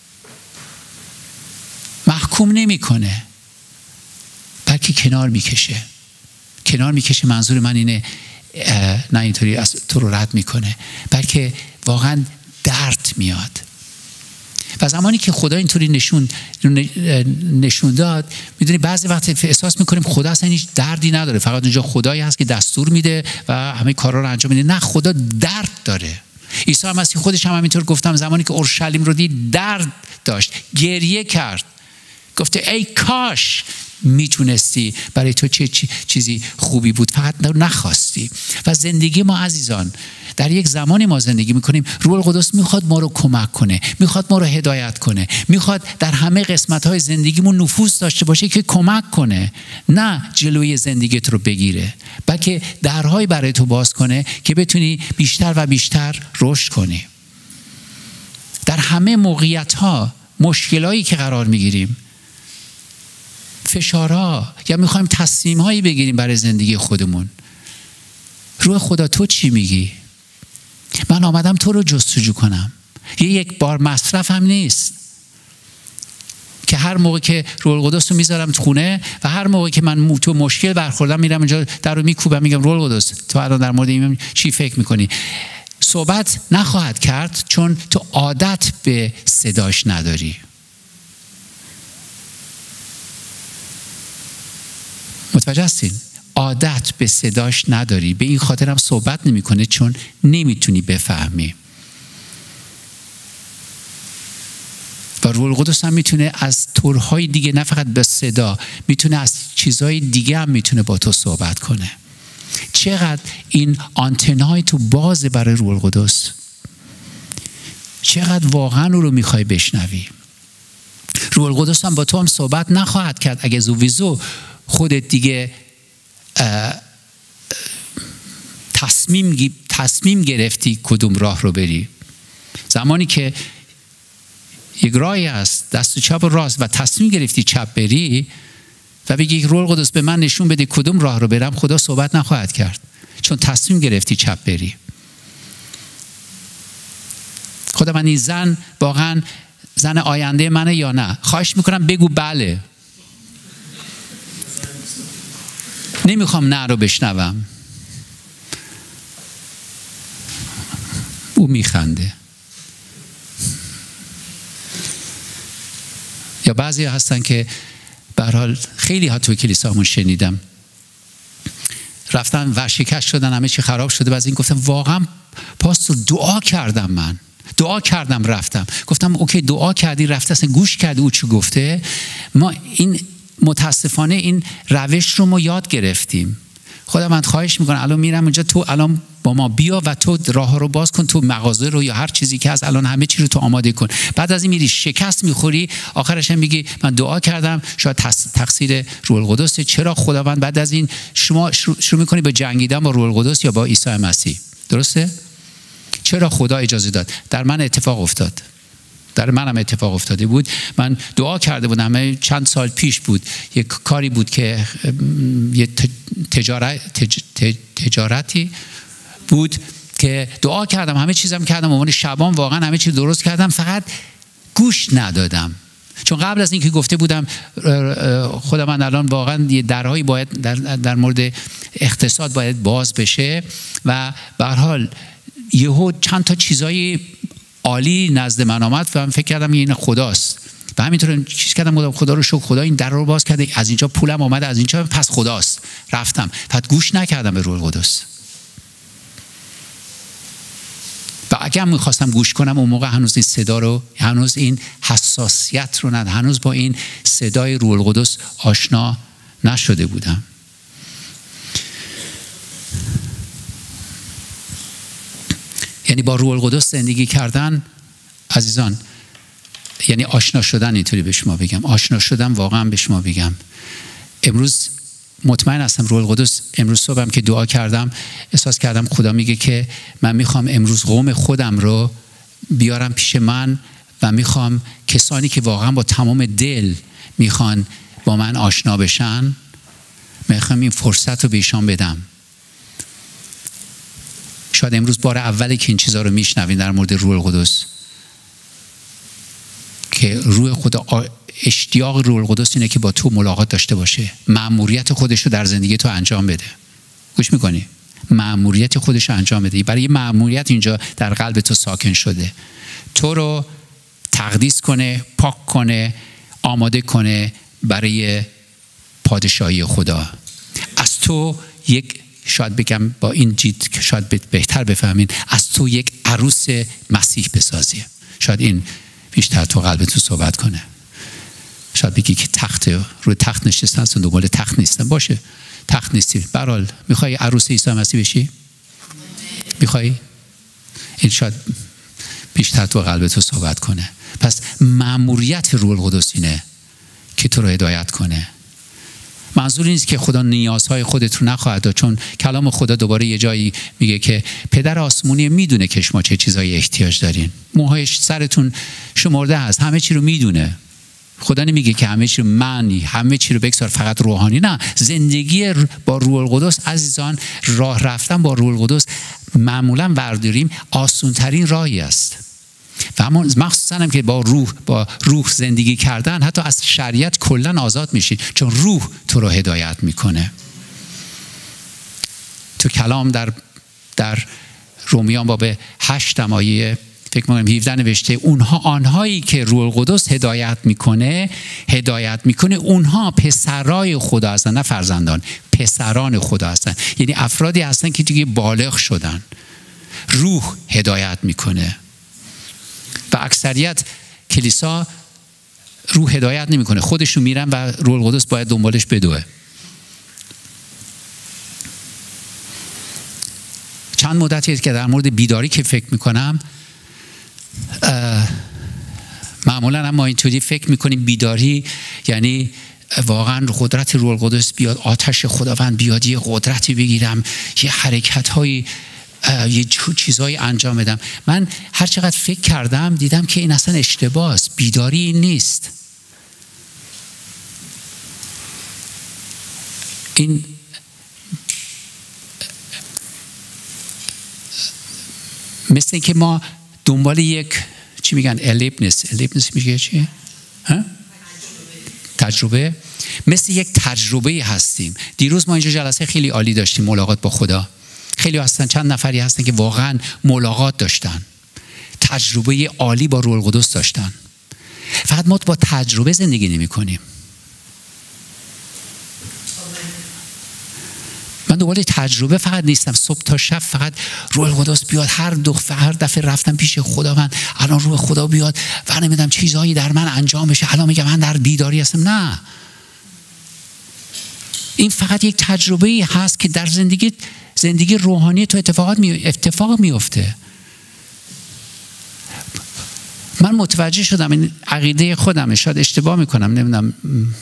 S1: محکوم نمیکنه، بلکه کنار میکشه. کنار میکشه منظور من اینه نه اینطوری از تو رو رد میکنه، بلکه واقعا درد میاد. و زمانی که خدا اینطوری نشون داد، میدونی بعضی وقت احساس میکنیم خدا اصلا هیچ دردی نداره، فقط اونجا خدایی هست که دستور میده و همه کارا رو انجام میده. نه، خدا درد داره. عیسی مسیح خودش هم همینطور گفتم، زمانی که اورشلیم رو دید درد داشت، گریه کرد، گفته ای کاش میتونستی، برای تو چه چیزی خوبی بود، فقط نخواستی. و زندگی ما عزیزان، در یک زمانی ما زندگی میکنیم، روح القدس میخواد ما رو کمک کنه، میخواد ما رو هدایت کنه، میخواد در همه قسمت‌های زندگیمون نفوذ داشته باشه که کمک کنه، نه جلوی زندگیت رو بگیره، بلکه درهایی برای تو باز کنه که بتونی بیشتر و بیشتر رشد کنی. در همه موقعیت‌ها، مشکلایی که قرار میگیریم، فشارها، یا میخوایم تصمیم‌هایی بگیریم برای زندگی خودمون، روح خدا تو چی میگی؟ من آمدم تو رو جستجو کنم. یک بار مصرف هم نیست که هر موقع که روح القدس رو میذارم تو خونه و هر موقع که من تو مشکل برخوردم میرم اونجا در رو میکوبم، میگم روح القدس تو الان در مورد این چی فکر میکنی؟ صحبت نخواهد کرد، چون تو عادت به صداش نداری. متوجه هستین؟ عادت به صداش نداری، به این خاطر هم صحبت نمیکنه، چون نمیتونی بفهمی. و روح القدس هم میتونه از طورهای دیگه، نه فقط به صدا، میتونه از چیزهای دیگه هم میتونه با تو صحبت کنه. چقدر این آنتنای تو بازه برای روح القدس، چقدر واقعا او رو میخوای بشنوی. روح القدس هم با تو هم صحبت نخواهد کرد اگه زوویزو خودت دیگه تصمیم گرفتی کدوم راه رو بری. زمانی که یک راهی هست دست چپ و راست و تصمیم گرفتی چپ بری و بگی روح القدس به من نشون بده کدوم راه رو برم، خدا صحبت نخواهد کرد، چون تصمیم گرفتی چپ بری. خدا من این زن واقعا زن آینده منه یا نه؟ خواهش میکنم بگو بله. نمیخوام نه رو بشنوم. او میخنده. یا بعضی هستن که به هر حال خیلی ها توی کلیسامون شنیدم رفتن ورشکست شدن، همه چی خراب شده، بعد این گفتم واقعا پاستور دعا کردم، من دعا کردم رفتم. گفتم اوکی دعا کردی رفتی، اصلا گوش کردی او چی گفته؟ ما این متاسفانه این روش رو ما یاد گرفتیم. خداوند خواهش میکنم الان میرم اونجا، تو الان با ما بیا و تو راه رو باز کن، تو مغازه رو یا هر چیزی که از الان همه چی رو تو آماده کن. بعد از این میری شکست میخوری، آخرش هم میگی من دعا کردم، شاید تقصیر روح القدس. چرا خداوند بعد از این شما شروع میکنی به جنگیدن با روح القدس یا با عیسی مسیح؟ درسته؟ چرا خدا اجازه داد؟ در من اتفاق افتاد، در منم اتفاق افتاده بود. من دعا کرده بودم، چند سال پیش بود، یک کاری بود که یه تجارتی بود که دعا کردم، همه چیزم کردم، عنوان شبان واقعا همه چیز درست کردم، فقط گوش ندادم. چون قبل از اینکه گفته بودم خدا من الان واقعا یه درهایی باید در مورد اقتصاد باید باز بشه و به هر حال یهو چند تا چیزای عالی نزد من آمد و من فکر کردم این خداست و همینطور چیز کردم، خدا رو شکر، خدا این در رو باز کرده، از اینجا پولم آمده، از اینجا پس خداست. رفتم پس گوش نکردم به روح القدس. و اگر میخواستم گوش کنم اون موقع هنوز این صدا رو، هنوز این حساسیت رو نداشتم، هنوز با این صدای روح القدس آشنا نشده بودم. یعنی با روح القدس زندگی کردن عزیزان یعنی آشنا شدن. اینطوری به شما بگم، آشنا شدن واقعا به شما بگم. امروز مطمئن هستم روح القدس، امروز صبحم که دعا کردم احساس کردم خدا میگه که من میخوام امروز قوم خودم رو بیارم پیش من و میخوام کسانی که واقعا با تمام دل میخوان با من آشنا بشن، میخوام این فرصت رو به ایشان بدم. شاید امروز بار اولی که این چیزها رو میشنوین در مورد روح القدس، که روح خدا، اشتیاق روح القدس اینه که با تو ملاقات داشته باشه، مأموریت خودش رو در زندگی تو انجام بده. گوش میکنی؟ مأموریت خودش رو انجام بده. برای مأموریت اینجا در قلب تو ساکن شده، تو رو تقدیس کنه، پاک کنه، آماده کنه برای پادشاهی خدا. از تو یک، شاید بگم با این جید که شاید بهتر بفهمین، از تو یک عروس مسیح بسازی. شاید این بیشتر تو قلب تو صحبت کنه. شاید بگی که روی تخت نشستن، دنبال تخت نیستن. باشه، تخت نیستی، برحال میخوای عروس عیسی مسیح بشی؟ میخوای؟ این شاید بیشتر تو قلب تو صحبت کنه. پس مأموریت روح القدس اینه که تو رو هدایت کنه. منظور نیست که خدا نیازهای خودت رو نخواهد داد، چون کلام خدا دوباره یه جایی میگه که پدر آسمونی میدونه که شما چه چیزایی احتیاج دارین. موهای سرتون شمرده هست، همه چی رو میدونه. خدا نمیگه که همه چی رو همه چی رو بگذار فقط روحانی. نه، زندگی با روح القدس عزیزان، راه رفتن با روح القدس معمولا برداریم آسان ترین راهی است. و مخصوصا هم که با روح زندگی کردن حتی از شریعت کلا آزاد میشی، چون روح تو رو هدایت میکنه. تو کلام در رومیان باب 8 آیه فکر می‌کنم 17 نوشته آنهایی که روح القدس هدایت میکنه اونها پسرای خدا هستن، نه فرزندان، پسران خدا هستن. یعنی افرادی هستن که دیگه بالغ شدن. روح هدایت میکنه و اکثریت کلیسا روح هدایت نمیکنه، خودشون میرن و روح القدس باید دنبالش بدوه. چند مدتی که در مورد بیداری که فکر میکنم، معمولا هم ما اینطوری فکر میکنیم بیداری یعنی واقعا قدرت روح القدس بیاد، آتش خداوند بیاد، یه قدرتی بگیرم، یه حرکت هایی، یه چیزایی انجام بدم. من هر چقدر فکر کردم دیدم که این اصلا اشتباه است. بیداری این نیست. این مثل این که ما دنبال یک چی میگن الیپنس میگه چیه؟ تجربه. مثل یک تجربه هستیم. دیروز ما اینجا جلسه خیلی عالی داشتیم، ملاقات با خدا. خیلی هستن، چند نفری هستن که واقعا ملاقات داشتن، تجربه عالی با روح القدس داشتن. فقط ما با تجربه زندگی نمی کنیم. من دنبال تجربه فقط نیستم، صبح تا شب فقط روح القدس بیاد، هر دفعه رفتم پیش خداوند الان روح خدا بیاد و نمیدونم چیزایی در من انجام بشه، الان میگم من در بیداری هستم. نه، این فقط یک تجربه هست که در زندگی روحانی تو اتفاق میفته. من متوجه شدم، این عقیده خودمه، شاید اشتباه میکنم، نمیدونم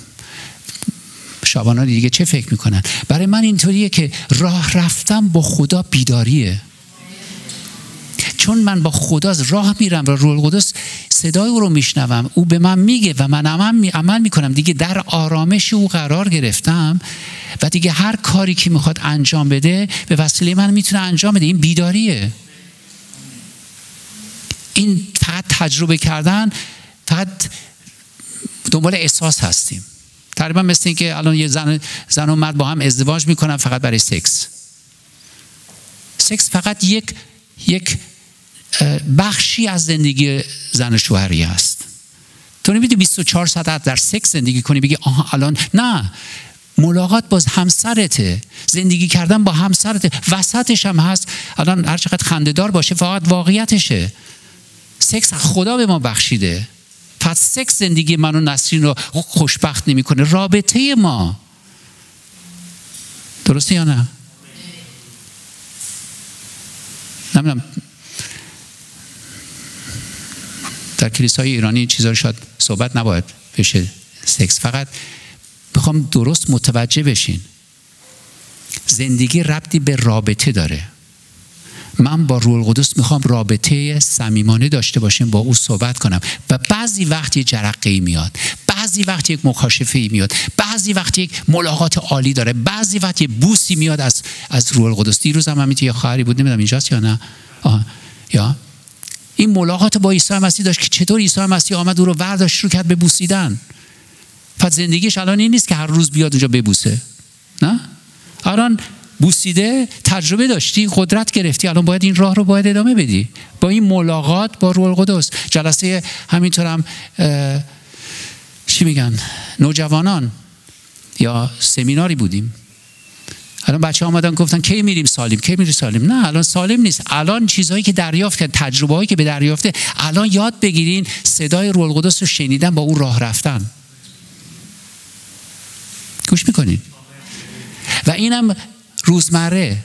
S1: شبانا دیگه چه فکر میکنن. برای من اینطوریه که راه رفتم با خدا بیداریه. چون من با خدا راه میرم و روح القدس صدای او رو میشنوم، او به من میگه و من عمل میکنم، دیگه در آرامش او قرار گرفتم و دیگه هر کاری که میخواد انجام بده به وسیله من میتونه انجام بده. این بیداریه. این فقط تجربه کردن، فقط دنبال احساس هستیم. تقریبا مثل این که الان یه زن و مرد با هم ازدواج میکنن فقط برای سکس. سکس فقط یک بخشی از زندگی زن و شوهری است. تو نمی‌تونی 24 ساعت در سکس زندگی کنی بگی آها الان نه. ملاقات با همسرته، زندگی کردن با همسرته، وسطش هم هست. الان هر چقدر خنده‌دار باشه فقط واقعیتشه. سکس خدا به ما بخشیده. پس سکس زندگی من و نسرین رو خوشبخت نمی‌کنه، رابطه ما. درسته یا نه؟ نمیدونم در کلیسای ایرانی چیزا رو شاید صحبت نباید بشه سکس. فقط میخوام درست متوجه بشین، زندگی ربطی به رابطه داره. من با روح القدس میخوام رابطه صمیمانه داشته باشیم، با او صحبت کنم و بعضی وقت یه جرقه‌ای میاد، بعضی وقت یک مکاشفه‌ای میاد، بعضی وقت یک ملاقات عالی داره، بعضی وقت یه بوسی میاد از روح القدس. دیروز هم یه خواهری بود، نمیدونم اینجاست یا نه، یا این ملاقات با عیسی مسیح داشت که چطور عیسی مسیح آمد او رو برداشت شروع کرد به بوسیدن. پس زندگیش الان این نیست که هر روز بیاد اونجا ببوسه، نه، الان بوسیده، تجربه داشتی، قدرت گرفتی، الان باید این راه رو باید ادامه بدی با این ملاقات با روح القدس. جلسه همینطور هم چی میگن نوجوانان یا سمیناری بودیم، الان بچه ها آمدن گفتن کی میریم سالیم، کی میریم سالیم. نه، الان سالم نیست. الان چیزهایی که دریافت کرد، تجربه هایی که به دریافته، الان یاد بگیرین صدای روح القدس رو شنیدن، با او راه رفتن. گوش میکنین؟ و اینم روزمره.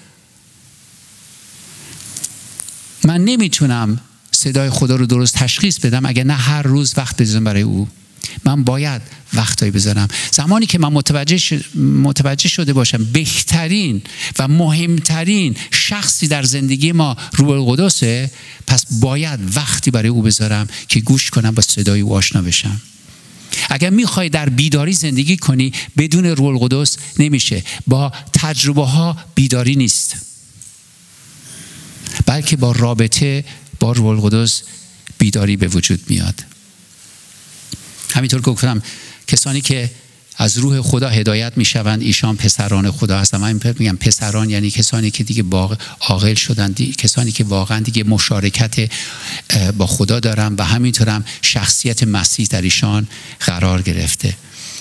S1: من نمیتونم صدای خدا رو درست تشخیص بدم اگر نه هر روز وقت بذارم برای او. من باید وقتایی بذارم. زمانی که من متوجه شده باشم بهترین و مهمترین شخصی در زندگی ما روح القدسه، پس باید وقتی برای او بذارم که گوش کنم، با صدای او آشنا بشم. اگر میخوای در بیداری زندگی کنی بدون روح القدس نمیشه. با تجربه ها بیداری نیست، بلکه با رابطه با روح القدس بیداری به وجود میاد. همینطور که گفتم کسانی که از روح خدا هدایت میشوند ایشان پسران خدا هستند. من میگم پسران یعنی کسانی که دیگه عاقل شدن، کسانی که واقعا دیگه مشارکت با خدا دارن و همینطور هم شخصیت مسیح در ایشان قرار گرفته.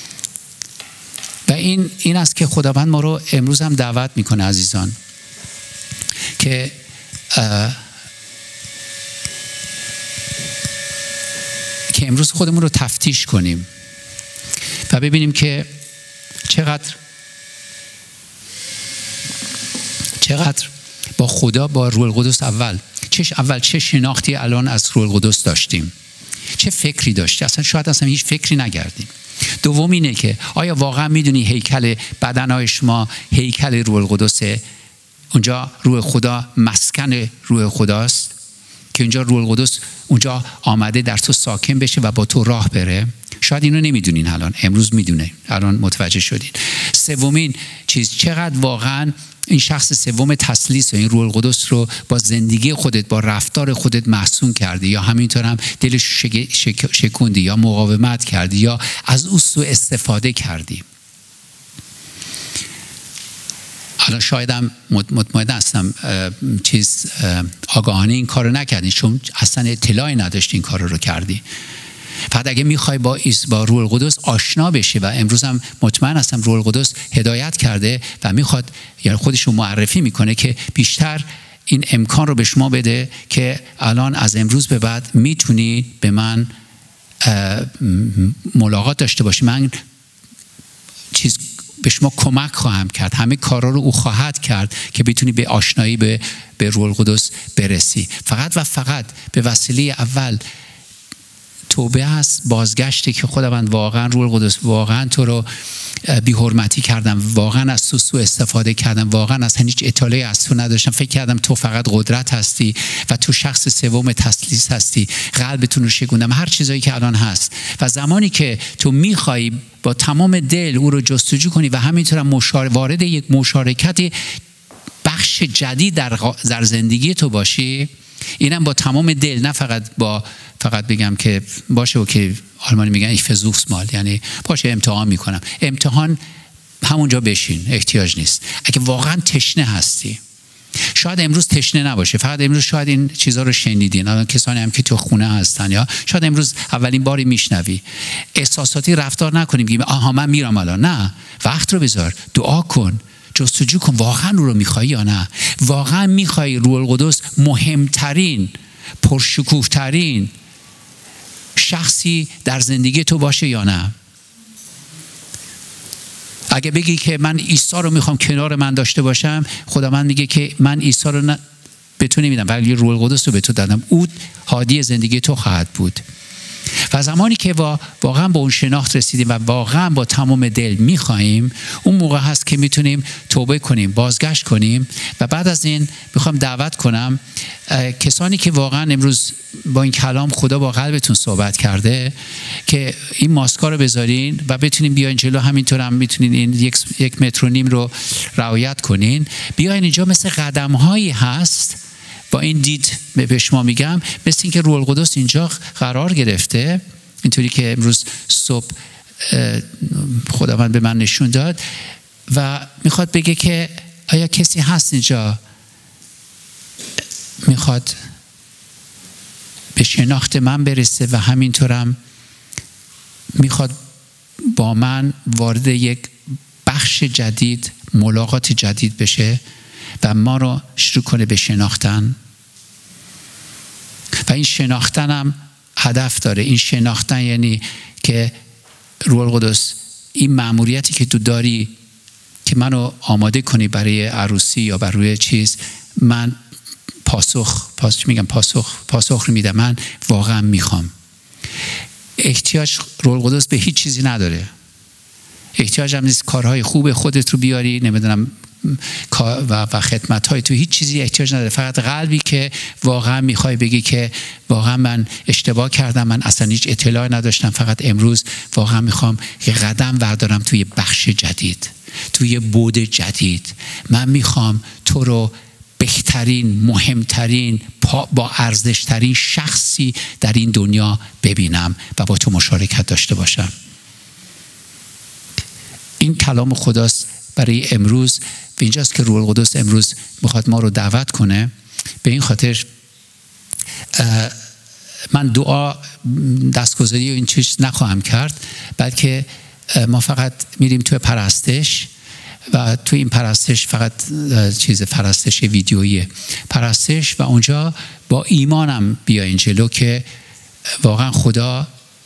S1: و این است که خداوند ما رو امروز هم دعوت میکنه عزیزان که امروز خودمون رو تفتیش کنیم و ببینیم که چقدر با خدا، با روح القدس اول چه شناختی الان از روح القدس داشتیم، چه فکری داشتی، شاید اصلا هیچ فکری نگردیم. دوم اینه که آیا واقعا میدونی هیکل بدنهای شما هیکل روح القدسه؟ اونجا روح خدا، مسکن روح خداست که اونجا روح القدس اونجا آمده در تو ساکن بشه و با تو راه بره. شاید اینو نمیدونین، الان امروز میدونه، الان متوجه شدین. سومین چیز، چقدر واقعا این شخص سوم تثلیث و این روح القدس رو با زندگی خودت، با رفتار خودت محسون کردی، یا همینطور هم دلش شکوندی، یا مقاومت کردی، یا از او سوء استفاده کردی. حالا شایدم مطمئن هستم آگاهانه این کارو نکردی، چون اصلا اطلاعی نداشتی این کار رو کردی. فقط اگه میخوای با روح القدس آشنا بشی، و امروز هم مطمئن هستم روح القدس هدایت کرده و میخواد، یعنی خودش رو معرفی میکنه که بیشتر این امکان رو به شما بده که الان از امروز به بعد میتونی به من ملاقات داشته باشی. من به شما کمک خواهم کرد. همه کارا رو او خواهد کرد که بتونی به آشنایی به روح القدس برسی. فقط و فقط به وسیله اول توبه است، بازگشتی که خداوند واقعا روح القدس واقعا تو رو بی حرمتی کردم، واقعا از تو سوء استفاده کردم، واقعا از هیچ اطلاعی از تو نداشتم، فکر کردم تو فقط قدرت هستی و تو شخص سوم تثلیث هستی، قلبتون رو شکوندم، هر چیزایی که الان هست. و زمانی که تو میخوای با تمام دل او رو جستجو کنی و همینطور وارد یک مشارکت بخش جدید در زندگی تو باشی، اینم با تمام دل، نه فقط بگم که باشه و که آلمانی میگن ich versuch's mal، یعنی باشه امتحان میکنم. امتحان همونجا بشین، احتیاج نیست. اگه واقعا تشنه هستی، شاید امروز تشنه نباشه، فقط امروز شاید این چیزا رو شنیدین، الان کسانی هم که تو خونه هستن یا شاید امروز اولین باری میشنوی، احساساتی رفتار نکنیم بگیم آها من میرم الان. نه، وقت رو بذار، دعا کن، جستجو کن، واقعا رو میخوای یا نه؟ واقعا میخوای روح القدس مهمترین، پرشکوهترین شخصی در زندگی تو باشه یا نه؟ اگه بگی که من عیسی رو میخوام کنار من داشته باشم، خداوند میگه که من عیسی رو به تو نمیدم ولی روح القدس رو به تو دادم، او هادی زندگی تو خواهد بود. و زمانی که واقعا با اون شناخت رسیدیم و واقعا با تمام دل میخواییم، اون موقع هست که میتونیم توبه کنیم، بازگشت کنیم. و بعد از این میخوام دعوت کنم کسانی که واقعا امروز با این کلام خدا با قلبتون صحبت کرده که این ماسکا رو بذارین و بتونین بیاین جلو، همینطور هم میتونین این 1.5 متر رو رعایت کنین. بیاین اینجا، مثل قدم هایی هست، با این دید به شما میگم، مثل این که روح القدس اینجا قرار گرفته، اینطوری که امروز صبح خداوند به من نشون داد و میخواد بگه که آیا کسی هست اینجا میخواد به شناخت من برسه و همینطورم میخواد با من وارد یک بخش جدید، ملاقات جدید بشه و ما رو شروع کنه به شناختن. و این شناختن هم هدف داره. این شناختن یعنی که روح القدس این مأموریتی که تو داری که منو آماده کنی برای عروسی یا برای چیز، من پاسخ رو میدم، من واقعا میخوام. احتیاج روح القدس به هیچ چیزی نداره، احتیاج هم نیست کارهای خوب خودت رو بیاری، نمیدونم و خدمت‌های تو، هیچ چیزی احتیاج نداره. فقط قلبی که واقعا میخوای بگی که واقعا من اشتباه کردم، من اصلا هیچ اطلاعی نداشتم، فقط امروز واقعا میخوام یه قدم بردارم توی بخش جدید، توی بعد جدید. من میخوام تو رو بهترین، مهمترین، با ارزشترین شخصی در این دنیا ببینم و با تو مشارکت داشته باشم. این کلام خداست برای امروز و اینجاست که روح القدس امروز میخواد ما رو دعوت کنه. به این خاطر من دعا، دستگذاری و این چیز نخواهم کرد، بلکه ما فقط میریم توی پرستش و توی این پرستش فقط پرستش ویدیویی پرستش و اونجا با ایمانم بیاین جلو که واقعا خدا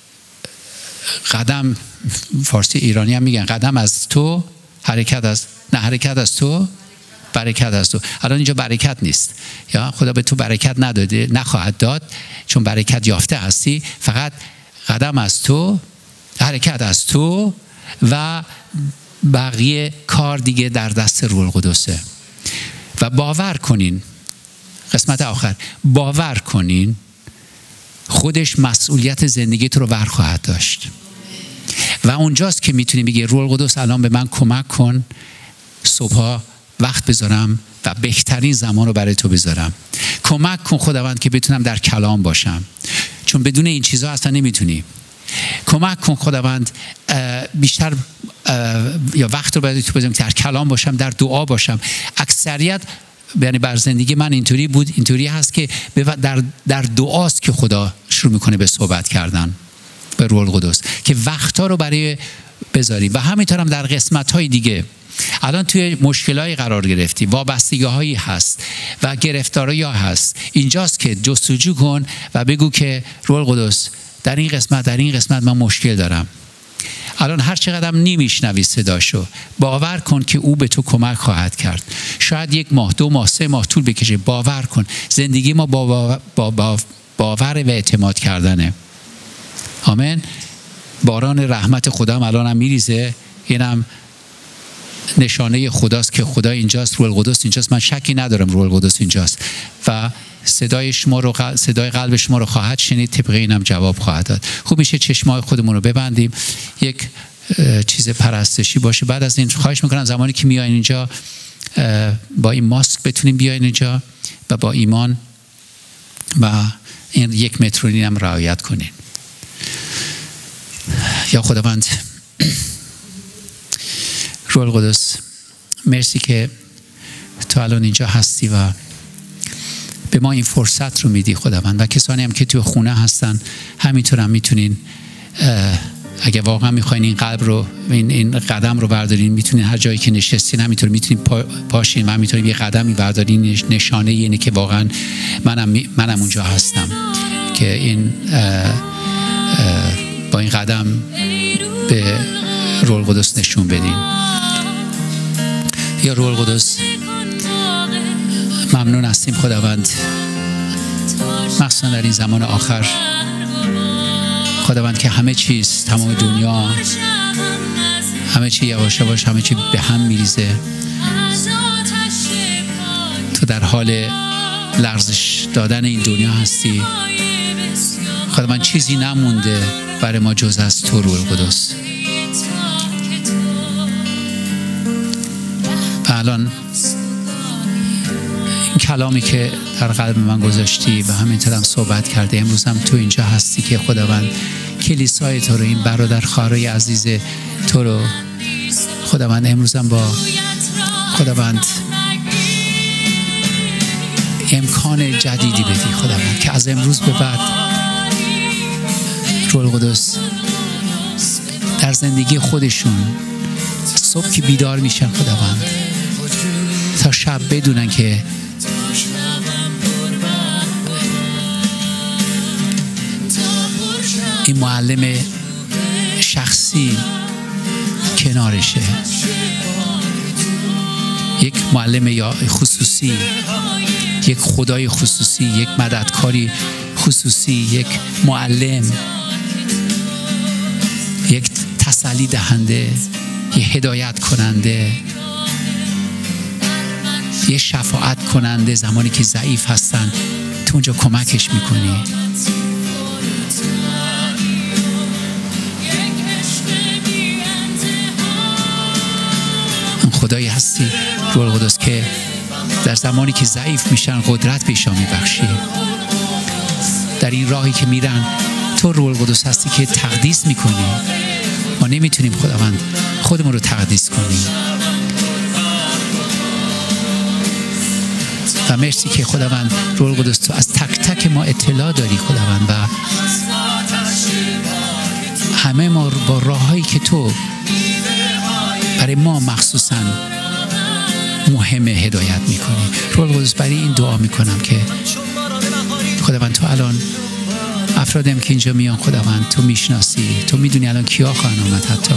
S1: قدم، فارسی ایرانی هم میگن قدم از تو، حرکت از تو، برکت از تو. الان اینجا برکت نیست، یا خدا به تو برکت نداده، نخواهد داد، چون برکت یافته هستی. فقط قدم از تو، حرکت از تو و بقیه کار دیگه در دست روح القدسه. و باور کنین، قسمت آخر، باور کنین خودش مسئولیت زندگی تو رو بر خواهد داشت. و اونجاست که میتونی بگی روح القدس الان به من کمک کن صبحا وقت بذارم و بهترین زمان رو برای تو بذارم. کمک کن خداوند که بتونم در کلام باشم، چون بدون این چیزها اصلا نمیتونی. کمک کن خداوند بیشتر یا وقت رو برای تو بذارم در کلام باشم، در دعا باشم. اکثریت یعنی بر زندگی من اینطوری بود، اینطوری هست که در دعاست که خدا شروع میکنه به صحبت کردن به روح القدس، که وقتها رو برای بذاریم. و همینطور هم در قسمت‌های دیگه الان توی مشکلایی قرار گرفتی، وابستگی‌هایی هست و گرفتاری هست، اینجاست که جستجو کن و بگو که روح القدس در این قسمت من مشکل دارم، الان هر چقدر نمیشنوی صداشو، باور کن که او به تو کمک خواهد کرد. شاید 1 ماه، 2 ماه، 3 ماه طول بکشه. باور کن. زندگی ما باور و اعتماد کردنه. آمین. باران رحمت خدا الان هم میریزه. اینم نشانه خداست که خدا اینجاست، روح القدس اینجاست. من شکی ندارم روح القدس اینجاست و صدای قلب شما رو خواهد شنید، طبق اینم جواب خواهد داد. خوب میشه چشمای خودمون رو ببندیم، یک چیز پرستشی باشه. بعد از این خواهش میکنم زمانی که میایین اینجا با این ماسک بتونیم بیاین اینجا و با ایمان و این 1 متر هم رعایت کنین. یا خداوند روح القدس، مرسی که تو الان اینجا هستی و به ما این فرصت رو میدی خداوند. و کسانی هم که تو خونه هستن همینطور هم میتونین، اگه واقعا میخواین این قلب رو، این قدم رو بردارین، میتونین هر جایی که نشستین همینطور میتونین پاشین و همینطور یه قدمی بردارین. نشانه اینه که واقعا منم اونجا هستم، که این با این قدم به روح القدس نشون بدین. یا روح القدس، ممنون هستیم خداوند، مخصوصا در این زمان آخر خداوند که همه چیز، تمام دنیا، همه چی یواش یواش همه چی به هم میریزه. تو در حال لرزش دادن این دنیا هستی خداوند. چیزی نمونده برای ما جز از تو روح القدس. و الان این کلامی که در قلب من گذاشتی و همینطور هم صحبت کرده، امروز هم تو اینجا هستی که خداوند کلیسای تو رو، این برادر خواهرای عزیز تو رو خداوند امروز هم با خداوند امکان جدیدی بدی خداوند، که از امروز به بعد روح القدس در زندگی خودشون صبح که بیدار میشن خداوند تا شب بدونن که این معلم شخصی کنارشه، یک معلم یا خصوصی، یک خدای خصوصی، یک مددکاری خصوصی، یک معلم، یک تسلی دهنده، یک هدایت کننده، یک شفاعت کننده. زمانی که ضعیف هستن تو اونجا کمکش میکنی. خدایی هستی روح القدس که در زمانی که ضعیف میشن قدرت بهشون میبخشی. در این راهی که میرن تو روح القدس هستی که تقدیس میکنی. ما نمیتونیم خداوند خودمون رو تقدیس کنیم. و مرسی که خداوند روح القدس تو از تک تک ما اطلاع داری خداوند، و همه ما با راههایی که تو برای ما مخصوصا مهم هدایت میکنی. روح القدس برای این دعا میکنم که خداوند تو الان افرادم که اینجا میان خداوند تو میشناسی، تو میدونی الان کیا خواهن آمد، حتی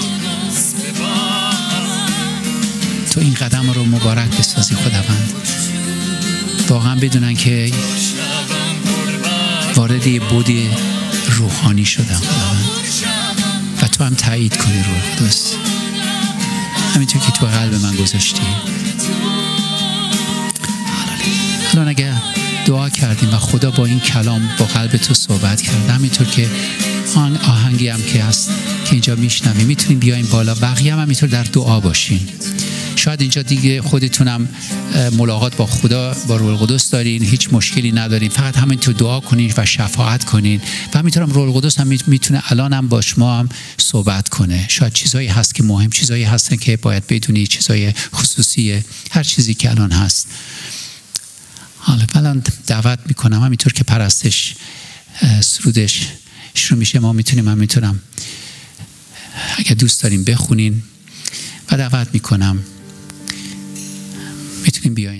S1: تو این قدم رو مبارک بسازی خداوند، واقعا بدونن که وارد یه بود روحانی شدن خداوند و تو هم تایید کنی روح القدس، همینطور که تو قلب من گذاشتی. الان اگه دعا کردیم و خدا با این کلام با قلب تو صحبت کرد، همینطور که آن آهنگی هم که هست که اینجا میشنویم، میتونیم بیایم بالا، بقیه هم همینطور در دعا باشین. شاید اینجا دیگه خودتونم ملاقات با خدا، با روح القدس دارین، هیچ مشکلی ندارین، فقط همینطور دعا کنین و شفاعت کنین و همینطور هم روح القدس هم میتونه الان هم با شما هم صحبت کنه. شاید چیزایی هست که مهم، چیزایی هستن که باید بدونی، چیزای خصوصیه، هر چیزی که الان هست. حالا الان دعوت میکنم همینطور که پرستش سرودش شروع میشه، ما میتونیم همینطورم اگه دوست داریم بخونین و دعوت میکنم میتونیم بیاین.